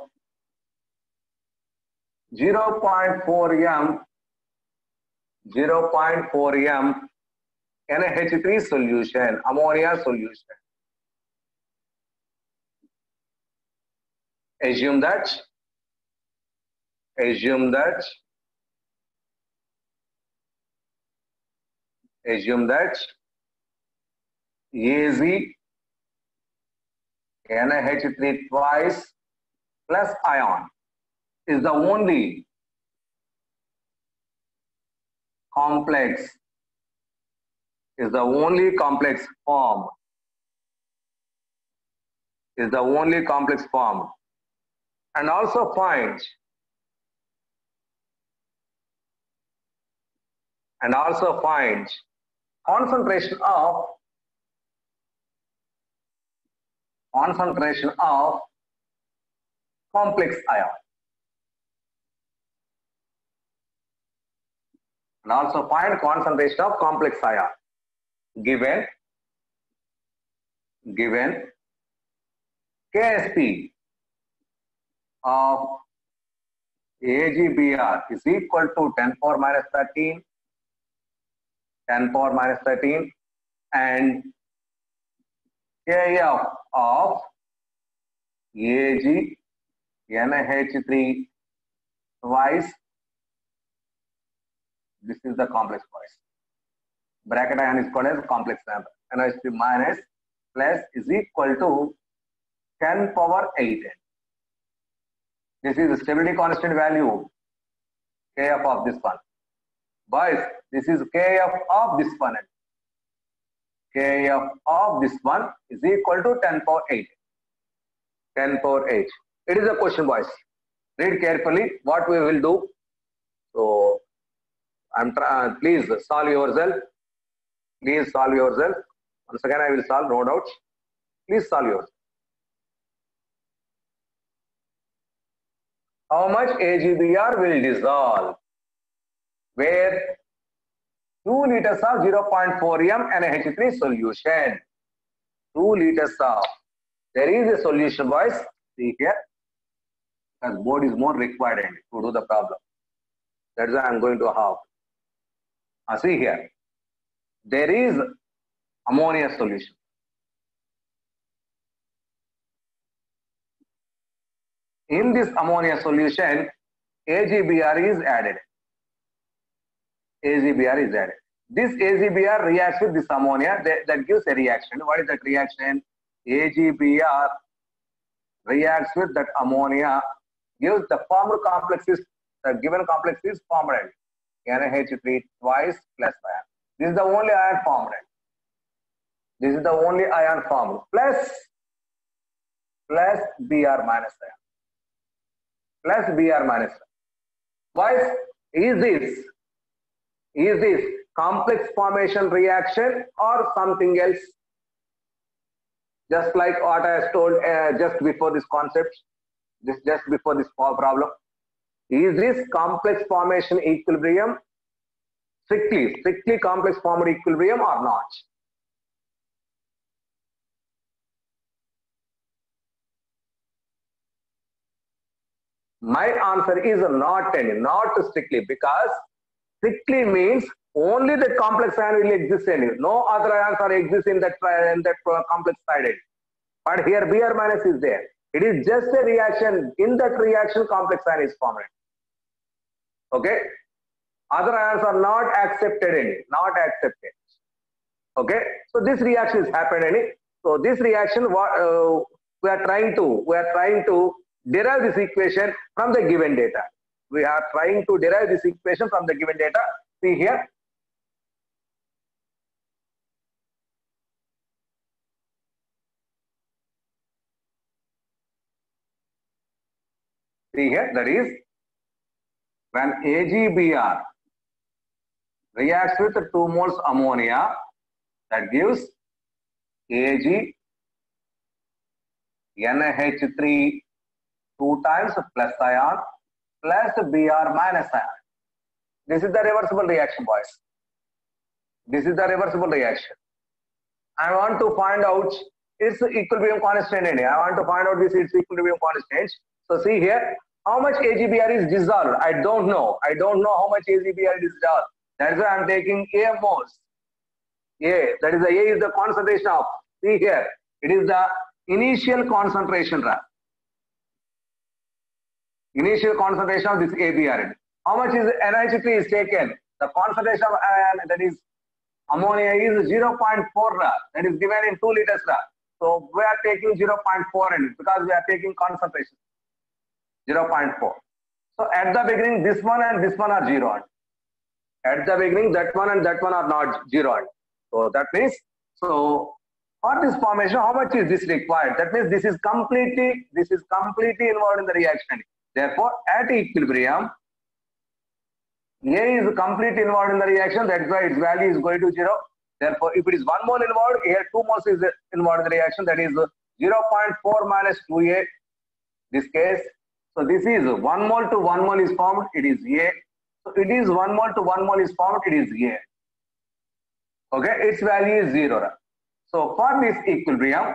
Speaker 1: zero point four m zero point four m N A H three solution, ammonia solution. Assume that assume that assume that A Z N A H three twice plus ion is the only complex is the only complex form is the only complex form and also find and also find concentration of concentration of complex ion and also find concentration of complex ion given given K S P of A G B R is equal to ten power minus thirteen ten power minus thirteen and K F of A G N A H three twice This is the complex voice. Bracket ion is called as complex number. N H three minus plus is equal to ten power eight. This is the stability constant value, Kf of this one. Boys, this is Kf of this one. Kf of this one is equal to ten power eight. ten power eight. It is a question, boys. Read carefully what we will do. So, I'm trying. Please solve yourself. Please solve yourself. Once again, I will solve, no doubt. Please solve yourself. How much A G B R will dissolve? Where two liters of zero point four M N H three solution. two liters of. There is a solution, boys. See here. Because board is more required to do the problem. That's why I'm going to have. Uh, see here. There is ammonia solution. In this ammonia solution, A G B R is added. A G B R is added. This A G B R reacts with this ammonia. That, that gives a reaction. What is that reaction? A G B R reacts with that ammonia, gives the formed complex is, the given complex is formed. N H three twice plus ion. This is the only ion formed. This is the only ion formed. Plus, plus B R minus ion. Plus B R minus ion. Why is this? Is this complex formation reaction or something else? Just like what I have told uh, just before this concept, this just before this problem. Is this complex formation equilibrium strictly, strictly complex formed equilibrium or not? My answer is not any, not strictly, because strictly means only the complex ion will exist in it. No other ions are exist in that in that complex side. But here B R minus is there. It is just a reaction. In that reaction, complex ion is formed. Okay. Other ions are not accepted in it. Not accepted. Okay. So this reaction is happening. So this reaction, what uh, we are trying to we are trying to derive this equation from the given data. We are trying to derive this equation from the given data. See here. See here, that is when A G B R reacts with two moles ammonia, that gives A G N H three two times plus ion plus B R minus ion. This is the reversible reaction, boys. This is the reversible reaction. I want to find out its equilibrium constant. I want to find out this its equilibrium constant. So see here, how much A G B R is dissolved? I don't know. I don't know how much A G B R is dissolved. That's why I'm taking A moles. A, that is the A is the concentration of. See here, it is the initial concentration. Initial concentration of this A B R. How much is N H three is taken? The concentration of ion, that is ammonia, is zero point four. That is given in two liters. So we are taking zero point four in it because we are taking concentration. zero point four. So at the beginning, this one and this one are zero. At the beginning, that one and that one are not zero. So that means, so for this formation, how much is this required? That means this is completely, this is completely involved in the reaction. Therefore, at equilibrium, A is completely involved in the reaction. That's why its value is going to zero. Therefore, if it is one mole involved, here two moles is involved in the reaction. That is zero point four minus two A. This case. So this is one mole to one mole is formed. It is A. So it is one mole to one mole is formed. It is A. Okay. Its value is zero. So for this equilibrium,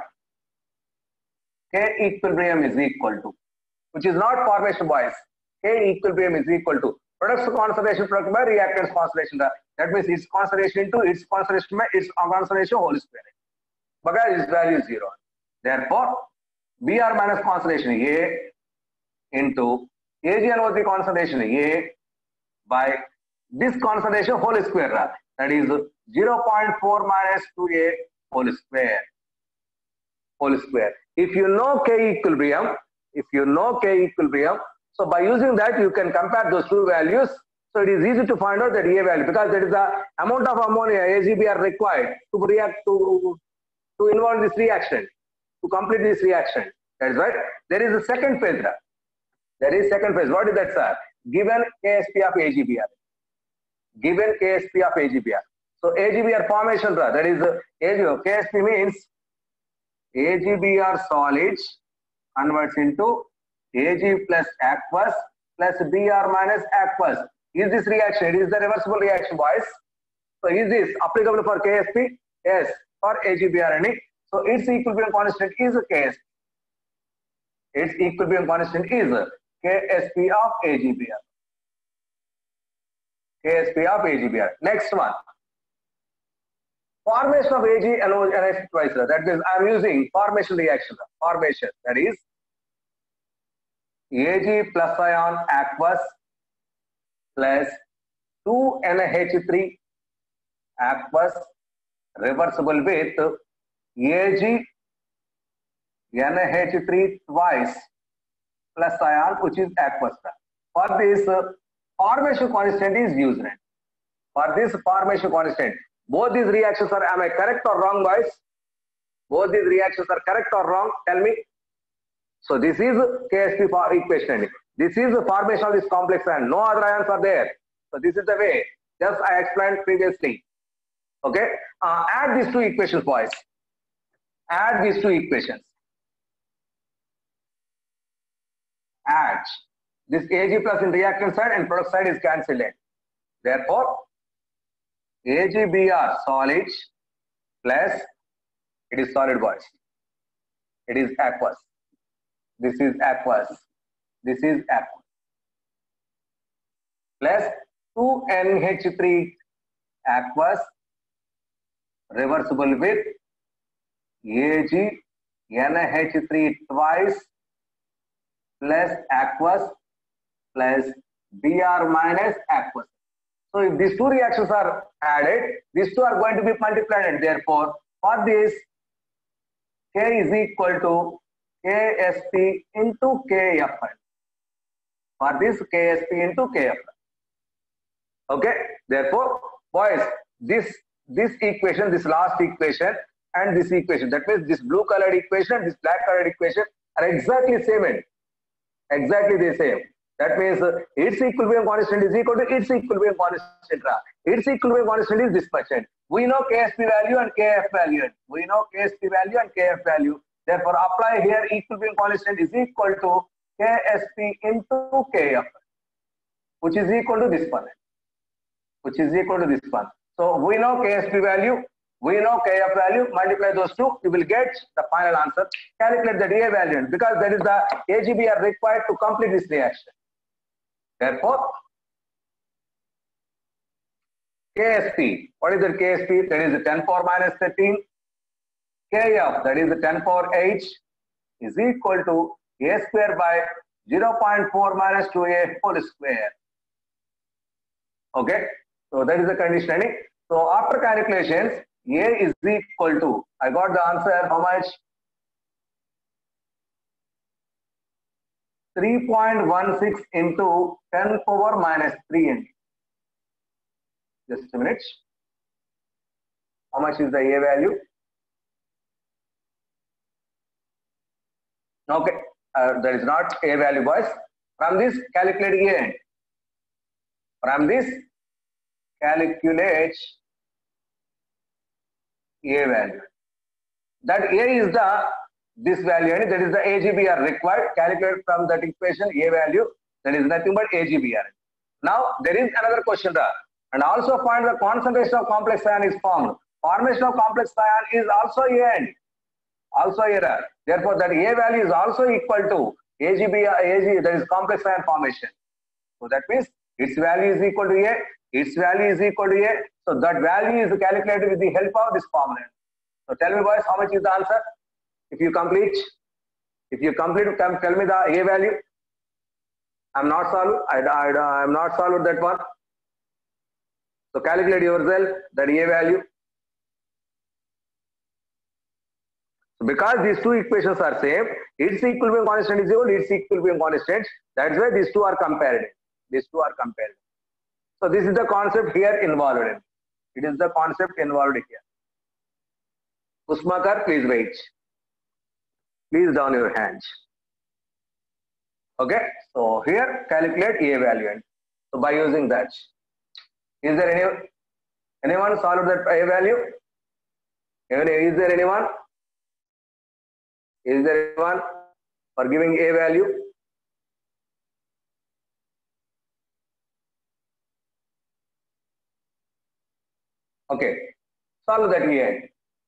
Speaker 1: K equilibrium is equal to, which is not formation, boys. K equilibrium is equal to product concentration product by reactants concentration. That means its concentration into its concentration by its concentration whole square. Because its value is zero. Therefore, B R minus concentration A into A G N O three concentration A by this concentration whole square. That is zero point four minus two A whole square. Whole square. If you know K equilibrium, if you know K equilibrium, so by using that you can compare those two values. So it is easy to find out that A value, because that is the amount of ammonia A G B are required to react to to involve this reaction, to complete this reaction. That is right. There is a second phase. There is second phase. What is that, sir? Given K S P of A G B R. Given K S P of A G B R. So A G B R formation, that is A G B R. K S P means A G B R solids converts into A G plus aqueous plus B R minus aqueous. Is this reaction? It is the reversible reaction, boys. So is this applicable for K S P? Yes, for A G B R. So its equilibrium constant is K S P. Its equilibrium constant is K S P of A G B R. K S P of A G B R. Next one. Formation of A G N O N S twice. That means I am using formation reaction. Formation. That is A G plus ion aqueous plus two N H three aqueous reversible with A G N H three twice plus ion, which is aqueous. For this, uh, formation constant is used. For this formation constant, both these reactions are, am I correct or wrong, boys? Both these reactions are correct or wrong? Tell me. So this is K S P equation. This is the formation of this complex ion. No other ions are there. So this is the way. Just I explained previously. Okay. Uh, add these two equations, boys. Add these two equations. Add. This A G plus in reactant side and product side is cancelled. Therefore, A G B R solids plus, it is solid, boys. It is aqueous. This is aqueous. This is aqueous. Plus two N H three aqueous reversible with A G N H three twice plus aqueous plus B R minus aqueous. So if these two reactions are added, these two are going to be multiplied, and therefore for this K is equal to K S P into K F L. For this K S P into K F L. Okay. Therefore, boys, this this equation, this last equation, and this equation, that means this blue colored equation and this black colored equation are exactly same end. Exactly the same. That means uh, its equilibrium constant is equal to its equilibrium constant. Its equilibrium constant is this much. We know K S P value and K F value. We know K S P value and K F value. Therefore, apply here equilibrium constant is equal to K S P into K F, which is equal to this one. Which is equal to this one. So we know K S P value. We know K F value. Multiply those two. You will get the final answer. Calculate the D A value, because that is the A G B R required to complete this reaction. Therefore, K S P, what is the K S P? That is the ten power minus thirteen. K F, that is the ten power eight, is equal to A square by zero point four minus two A whole square. Okay, so that is the conditioning. So after calculations, A is equal to, I got the answer, how much? three point one six into ten power minus three N. Just a minute. How much is the A value? Okay, uh, that is not A value, boys. From this, calculate A. From this, calculate A value. That A is the this value, and that is the A G B R required. Calculate from that equation A value. That is nothing but A G B R. Now there is another question there, and also find the concentration of complex ion is formed. Formation of complex ion is also A and also error. Therefore, that A value is also equal to A G B R, A G, that is complex ion formation. So that means its value is equal to A, its value is equal to A. So that value is calculated with the help of this formula. So tell me, boys, how much is the answer? If you complete, if you complete, come tell me the A value. I'm not solved. I, I, I'm not solved with that one. So calculate yourself that A value. So because these two equations are same, its equilibrium constant is equal to its equilibrium constant. That's why these two are compared. These two are compared. So this is the concept here involved in. It is the concept involved here. Usmakar, please wait. Please down your hands. Okay. So here calculate A value. So by using that, is there any anyone solved that A value? Is there anyone? Is there anyone for giving A value? Okay, solve that here.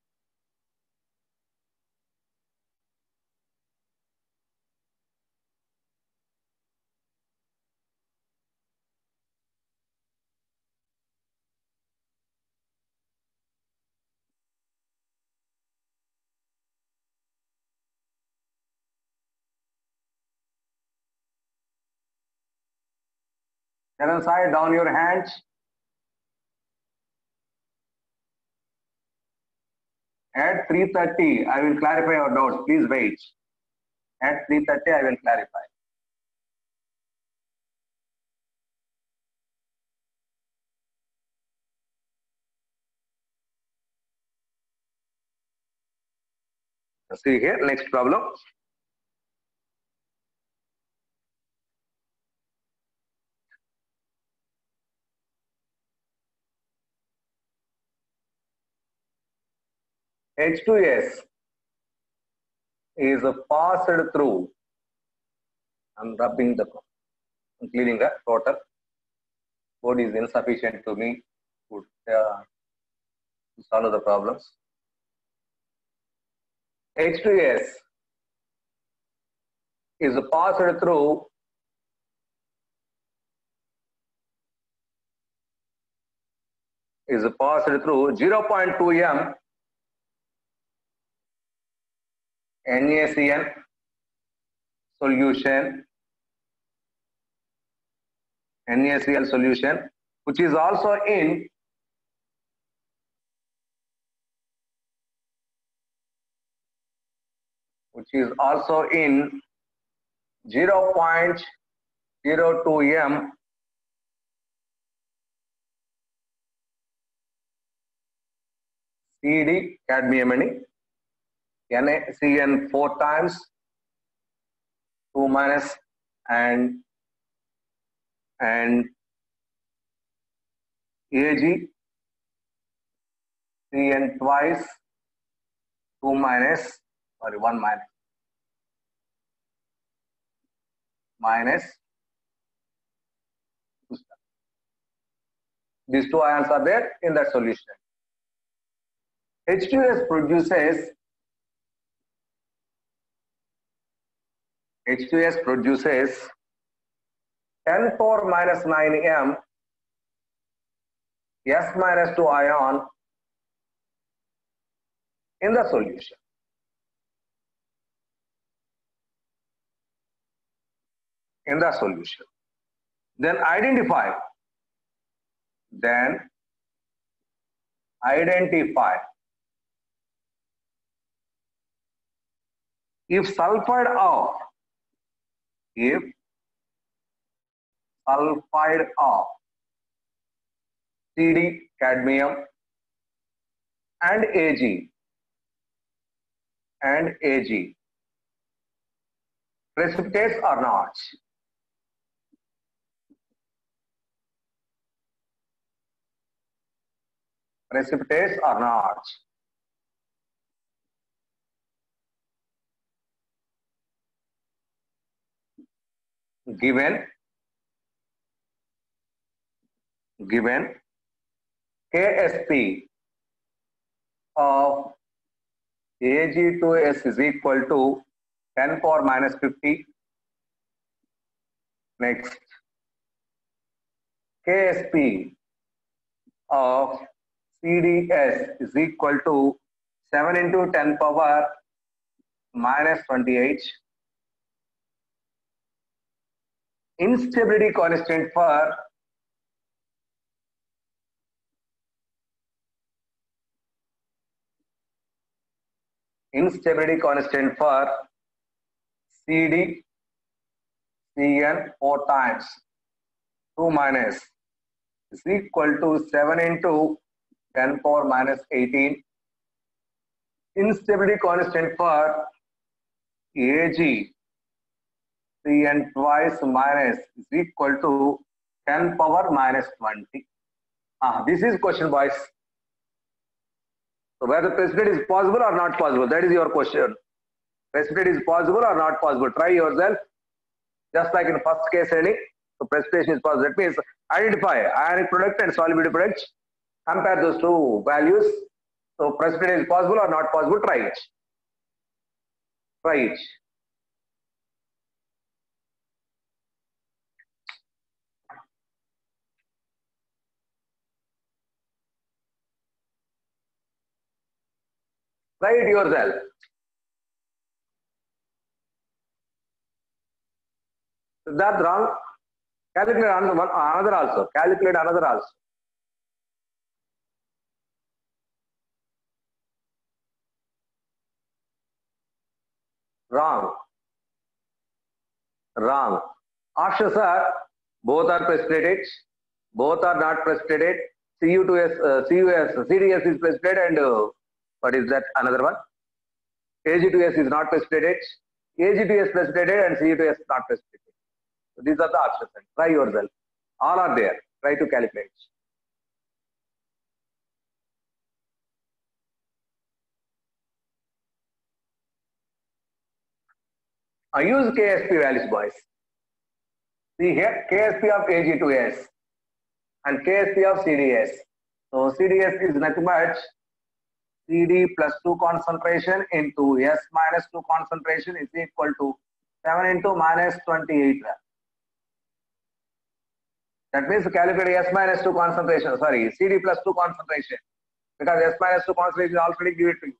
Speaker 1: Charan Sai, down your hands. At three thirty, I will clarify your doubts. Please wait. At three thirty, I will clarify. See here, next problem. H two S is passed through. I'm rubbing the, I'm cleaning the total. Code is insufficient to me to uh, solve the problems. H two S is passed through is passed through zero point two M NaCN solution, NaCl solution, which is also in which is also in zero point zero two M C D cadmium NaCN four times two minus and and Ag Cn twice two minus sorry one minus minus these two ions are there in that solution. H two S produces H two S produces ten power minus nine M S minus two ion in the solution. In the solution. Then identify. Then identify. If sulfide of if sulfide of C D cadmium and Ag and Ag precipitates or not. Precipitates or not. Given given K S P of A G two S is equal to ten power minus fifty. Next, K S P of C D S is equal to seven into ten power minus twenty-eight. Instability constant for instability constant for C D C N four times two minus is equal to seven into ten power minus eighteen. Instability constant for A G C N twice minus is equal to ten power minus twenty. Ah, this is question, boys. So whether precipitate is possible or not possible, that is your question. Precipitate is possible or not possible. Try yourself. Just like in first case any, so precipitation is possible. That means identify ionic product and solubility product. Compare those two values. So precipitate is possible or not possible. Try it. Try it. Try it yourself. Is that wrong? Calculate another one, another also. Calculate another also. Wrong. Wrong. Options are both are precipitated, both are not precipitated. C U two S, uh, C U S, C D S is precipitated, and uh, what is that? Another one. A G two S is not precipitated. A G two S precipitated and C U two S not precipitated. So these are the options. Try yourself. All are there. Try to calculate. I use K S P values, boys. See here, K S P of A G two S and K S P of C D S. So C D S is nothing but C D plus two concentration into S minus two concentration is equal to seven into minus twenty-eight. That means calculate S minus two concentration, sorry, C D plus two concentration, because S minus two concentration is already given to you.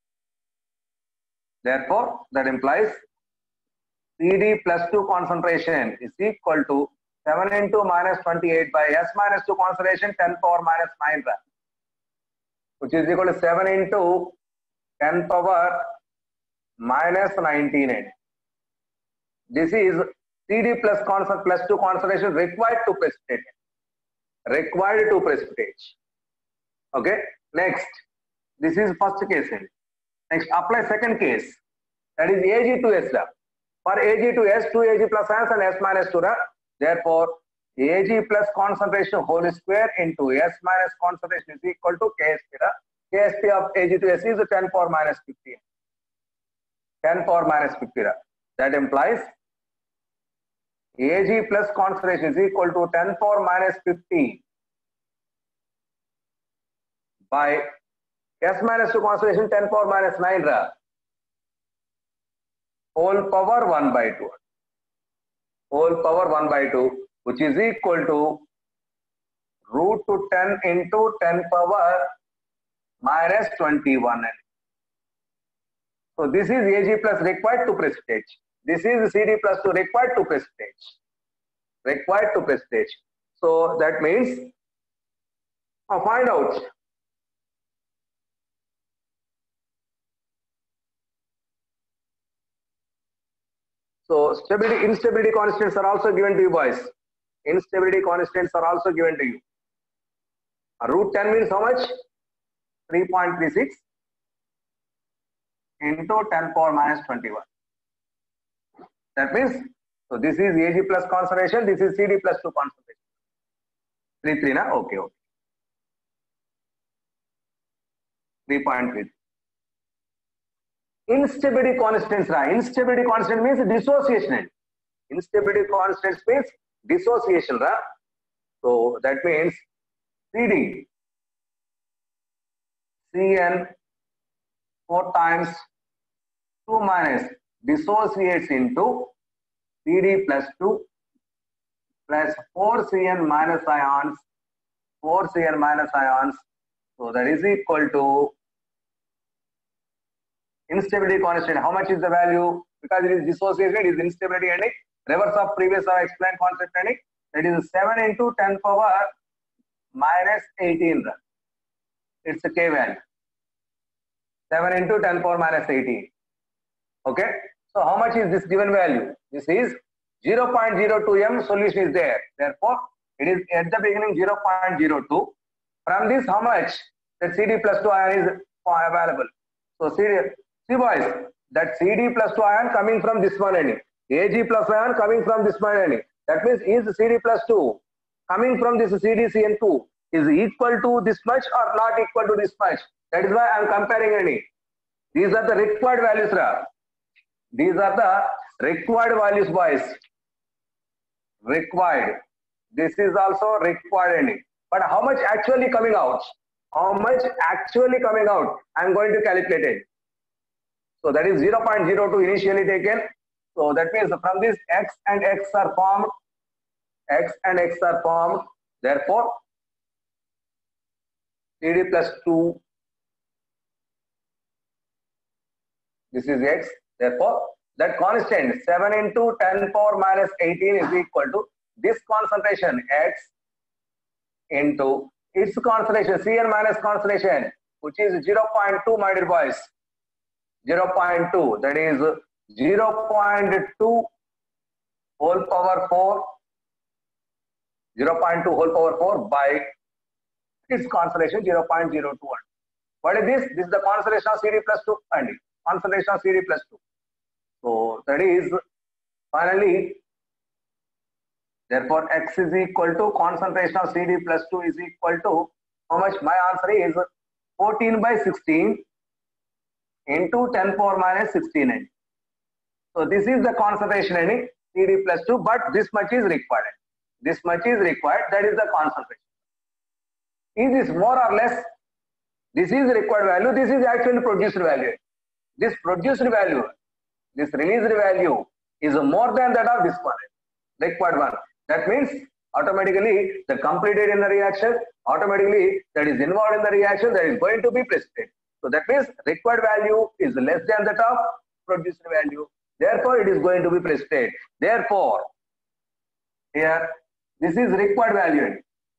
Speaker 1: Therefore, that implies C D plus two concentration is equal to seven into minus twenty-eight by S minus two concentration ten power minus nine, which is equal to seven into ten power minus nineteen. This is C D plus concert plus two concentration required to precipitate. Required to precipitate. Okay. Next, this is first case. Next, apply second case. That is A G two S. For A G two S, two A G plus ions and S minus two. Therefore, A G plus concentration whole square into S minus concentration is equal to K S P. K S P of A G two S is ten power minus fifty. ten power minus fifty. That implies A G plus concentration is equal to ten power minus fifty by S minus two concentration ten power minus nine whole power one by two. Whole power one by two, which is equal to root to ten into ten power minus twenty-one. So this is A G plus required to precipitate. This is C D plus two required to precipitate. Required to precipitate. So that means, uh, find out. So stability, instability constants are also given to you, boys. Instability constants are also given to you. Uh, root ten means how much? three point three six into ten power minus twenty-one. That means, so this is A G plus concentration, this is C D plus two concentration. three three, na? Okay, okay. three point three. Instability constants, right? Instability constant means dissociation. Instability constants means dissociation, right? So that means C D, C N four times two minus dissociates into C D plus two plus four C N minus ions, four C N minus ions. So that is equal to instability constant. How much is the value? Because it is dissociated, it is instability and reverse of previous I explained concept and that is seven into ten power minus eighteen. It's a K value. seven into ten power minus eighteen. Okay. So how much is this given value? This is zero point zero two m. Solution is there. Therefore, it is at the beginning zero point zero two. From this, how much? That C D plus two ion is available. So C D, see boys, that C D plus two ion coming from this one only. Ag plus ion coming from this one only. That means is C D plus two coming from this C D C N two is equal to this much or not equal to this much. That is why I am comparing any. These are the required values. Ra. These are the required values, boys. Required. This is also required any. But how much actually coming out? How much actually coming out? I am going to calculate it. So that is zero point zero two initially taken. So that means from this X and X are formed. X and X are formed. Therefore, C D plus two. This is X. Therefore, that constant seven into ten power minus eighteen is equal to this concentration X into its concentration C N minus concentration, which is zero point two, my dear boys. zero point two, that is zero point two whole power four, zero point two whole power four by its concentration zero point zero two one. What is this? This is the concentration of C D plus two and concentration of C D plus two. So that is finally, therefore X is equal to concentration of C D plus two is equal to how much? My answer is fourteen by sixteen into ten power minus sixteen. So this is the concentration in C D plus two, but this much is required. This much is required, that is the concentration. Is this more or less? This is required value, this is actually produced value. This produced value, this released value is more than that of this one, required one. That means automatically the completed in the reaction, automatically that is involved in the reaction, that is going to be precipitate. So that means required value is less than that of produced value. Therefore, it is going to be precipitate. Therefore, here this is required value.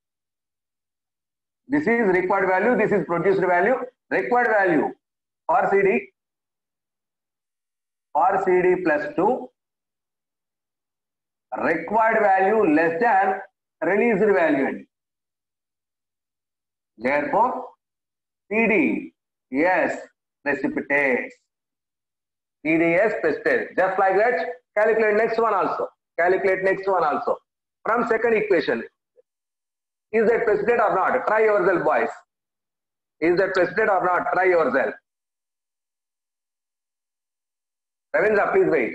Speaker 1: This is required value. This is produced value. Required value for C D for C D plus two. Required value less than released value. Therefore, C D, yes, precipitates. C D S precipitates. Just like that, calculate next one also. Calculate next one also. From second equation, is that precipitate or not? Try yourself, boys. Is that precipitate or not? Try yourself. Ravindra, please wait.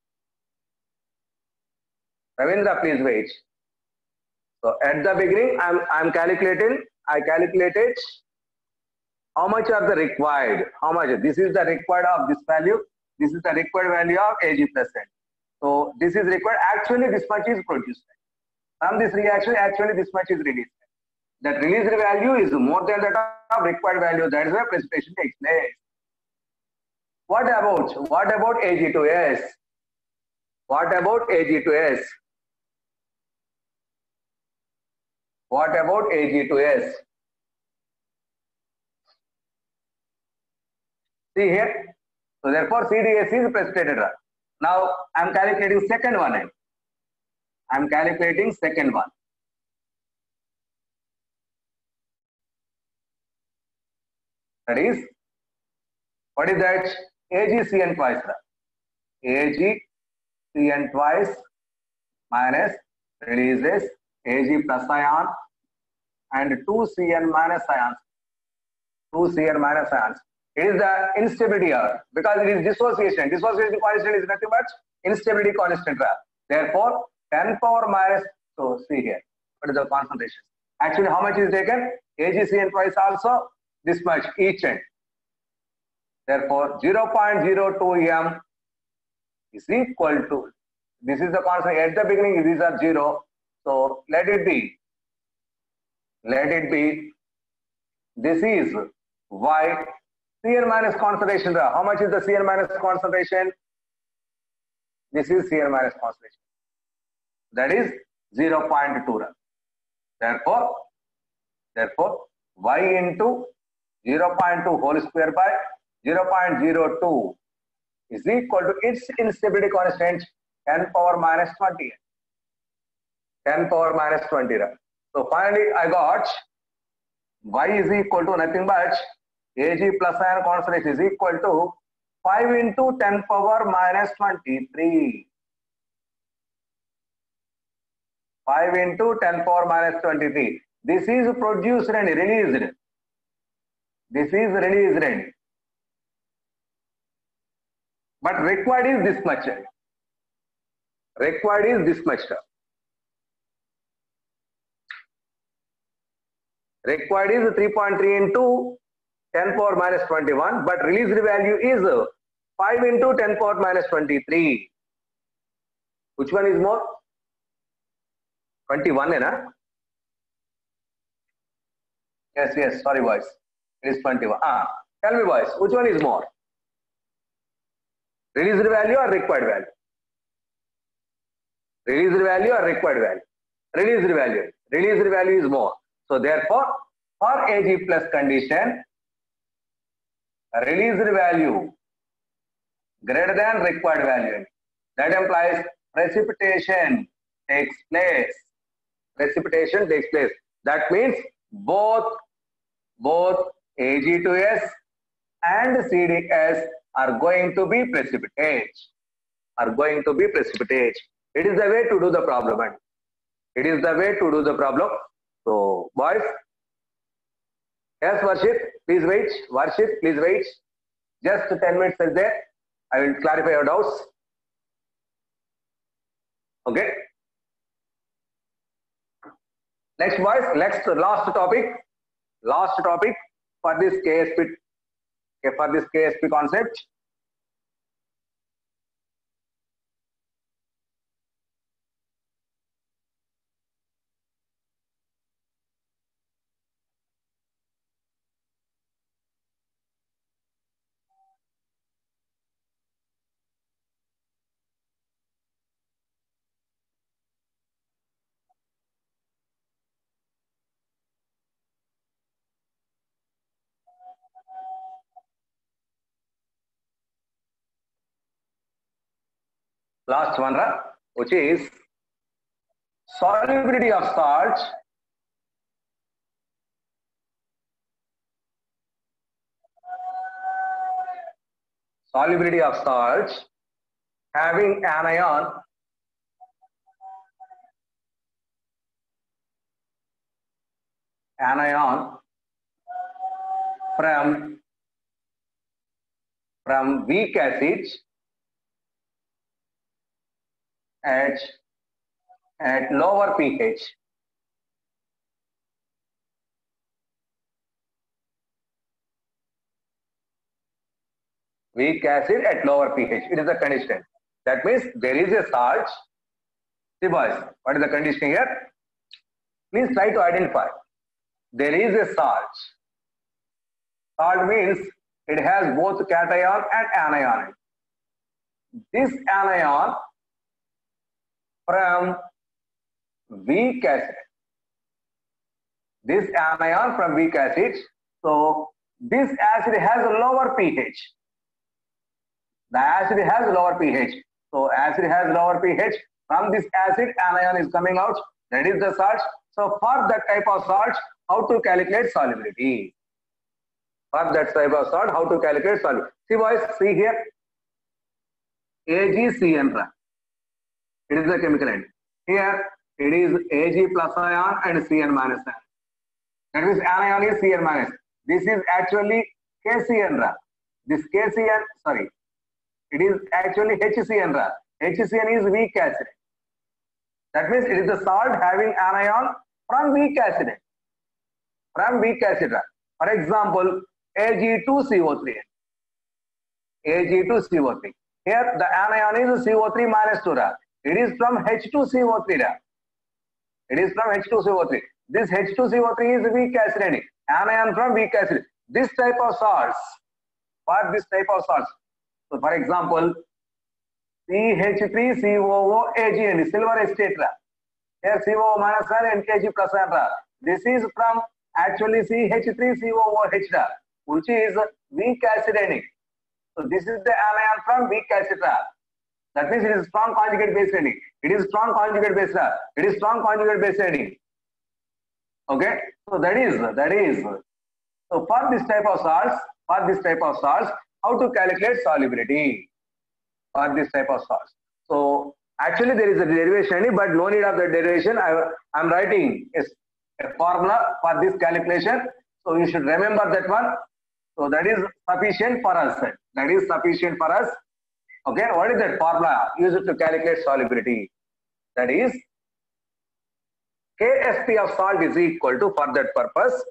Speaker 1: Ravindra, please wait. So at the beginning, I'm I'm calculating. I calculated how much are the required. How much? This is the required of this value. This is the required value of Ag plus N. So this is required. Actually, this much is produced. From this reaction, actually this much is released. That released value is more than that of required value. That is why precipitation takes place. What about what about A G two S? What about A G two S? What about A G two S? See here. So therefore C D S is precipitated. Now I am calculating second one. I am calculating second one. That is, what is that? AgCN twice. AgCN twice minus releases Ag plus ion and two C N minus ions. two C N minus ions. It is the instability here because it is dissociation. Dissociation constant is nothing but instability constant. Therefore, ten power minus, so see here, what is the concentration? Actually, how much is taken? AgCN twice also, this much each end. Therefore, zero point zero two m is equal to, this is the constant, at the beginning these are zero, so let it be, let it be, this is Y, C N minus concentration. How much is the C N minus concentration? This is C N minus concentration. That is zero point two. Therefore, therefore, Y into zero point two whole square by zero point zero two is equal to its instability constant ten power minus twenty. ten power minus twenty. So finally I got y is equal to nothing but Ag plus ion constant is equal to five into ten power minus twenty-three. five into ten power minus twenty-three. This is produced and released. This is released and but required is this much. Required is this much. Required is three point three into ten power minus twenty-one, but released value is five into ten power minus twenty-three. Which one is more? twenty-one, na? Yes, yes, sorry boys. It is twenty-one. Ah, tell me boys, which one is more? Released value or required value? Released value or required value? Released value. Released value is more. So therefore, for Ag plus condition, released value greater than required value. That implies precipitation takes place. Precipitation takes place. That means both, both A G two S and C D S are going to be precipitate. Are going to be precipitate. It is the way to do the problem. And it is the way to do the problem. So, boys, yes, Varshit, please wait. Varshit, please wait. Just ten minutes is there. I will clarify your doubts. Okay. Next, boys, next, last topic. Last topic for this K S P, okay, for this K S P concept. Last one, which is solubility of salt solubility of salt having anion anion from from weak acid at at lower pH. Weak acid at lower pH. It is a condition. That means there is a salt. See boys, what is the condition here? Please try to identify. There is a salt. Salt means it has both cation and anion. This anion from weak acid. This anion from weak acid. So this acid has a lower pH. The acid has lower pH. So acid has lower pH. From this acid, anion is coming out. That is the salt. So for that type of salt, how to calculate solubility? For that type of salt, how to calculate solubility? See boys, see here. AgCN. It is the chemical end. Here it is Ag plus ion and Cn minus ion. That means anion is Cn minus. This is actually KCN. This KCN, sorry, it is actually HCN. HCN is weak acid. That means it is the salt having anion from weak acid. From weak acid. For example, A G two C O three. A G two C O three. Here the anion is C O three minus two. It is from H two C O three. It is from H two C O three. This H two C O three is weak acid. Anion from weak acid. This type of salts. For this type of salts. So for example, C H three C O O A G N, silver acetate. Here C O O minus and Kg plus. This is from actually C H three C O O H. which is weak acidic. So this is the anion from weak acid trap. That means it is strong conjugate base ending. It is strong conjugate base trap. It is strong conjugate base ending. Okay, so that is that is. So for this type of salts, for this type of salts, how to calculate solubility for this type of salts? So actually there is a derivation, but no need of the derivation. I am writing a, a formula for this calculation. So you should remember that one. So that is sufficient for us. That is sufficient for us. Okay, what is that formula? Use it to calculate solubility. That is K S P of salt is equal to, for that purpose,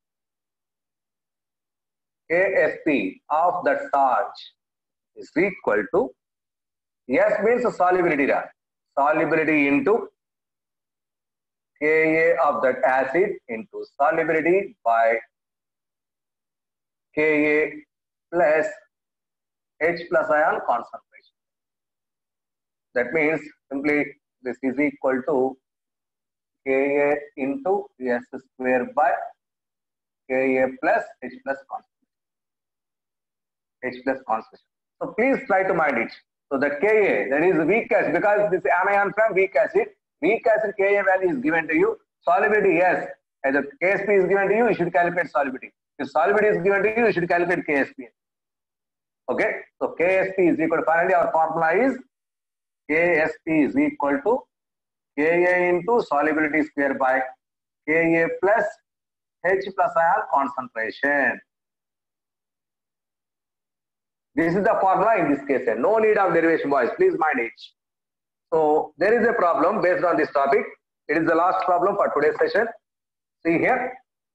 Speaker 1: K S P of that salt is equal to, S means solubility, solubility into Ka of that acid into solubility by Ka plus H plus ion concentration. That means simply this is equal to Ka into S square by Ka plus H plus concentration. H plus concentration. So please try to mind it. So that Ka, that is weak acid, because this anion from weak acid, weak acid Ka value is given to you. Solubility, yes. As the K S P is given to you, you should calculate solubility. If solubility is given to you, you should calculate K S P. Okay, so K S P is equal to, finally our formula is K S P is equal to Ka into solubility square by Ka plus H plus ion concentration. This is the formula in this case. No need of derivation, boys. Please mind it. So there is a problem based on this topic. It is the last problem for today's session. See here.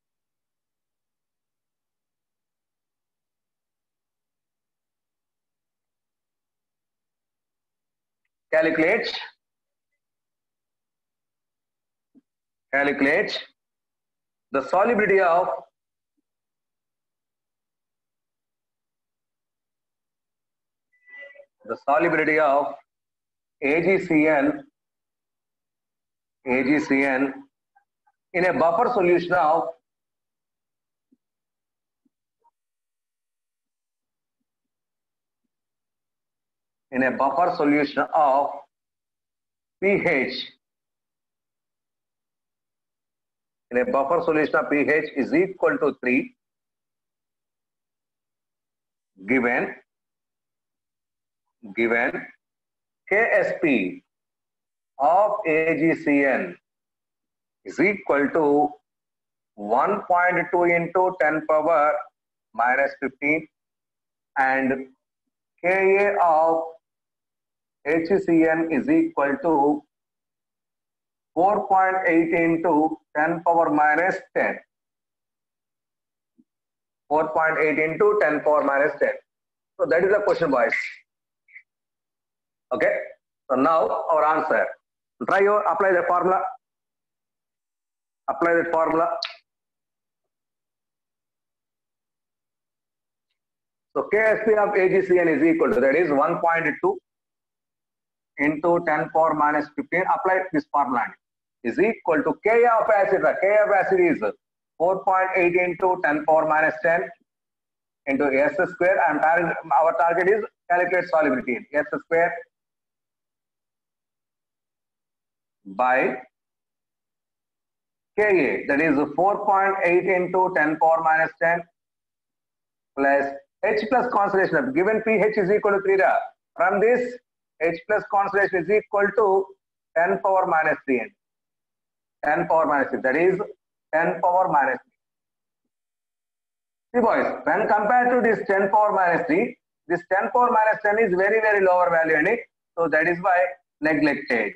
Speaker 1: Calculate. Calculate the solubility of the solubility of AgCN AgCN in a buffer solution of in a buffer solution of pH in a buffer solution of pH is equal to three, given given K S P of AgCN is equal to one point two into ten power minus fifteen, and Ka of HCN is equal to four point eight into ten power minus ten. four point eight into ten power minus ten. So that is the question, boys. Okay. So now our answer. Try your apply the formula. Apply the formula. So K S P of AgCN is equal to, that is one point two into ten power minus fifteen. Apply this formula. Is equal to Ka of acid. Ka of acid is four point eight into ten power minus ten into S square, and our target is calculate solubility. S square by Ka, that is four point eight into ten power minus ten plus H plus concentration. Given pH is equal to three. From this, H plus concentration is equal to ten power minus three. ten power minus three. That is ten power minus three. See, boys, when compared to this ten power minus three, this ten power minus ten is very, very lower value in it. So that is why neglected.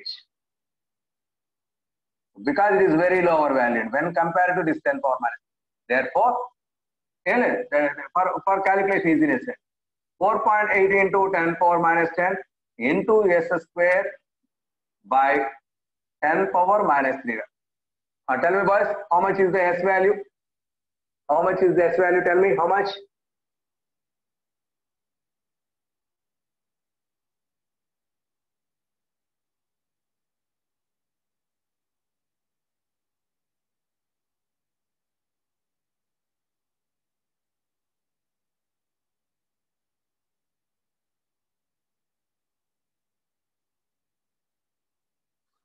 Speaker 1: Because it is very lower value when compared to this ten power minus. Therefore, for, for calculation easiness, four point eight into ten power minus ten into S square by ten power minus three. Uh, tell me, boys, how much is the S value? How much is the S value? Tell me how much?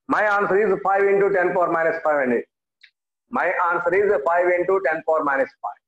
Speaker 1: My answer is five into ten power minus five. My answer is five into ten power minus five.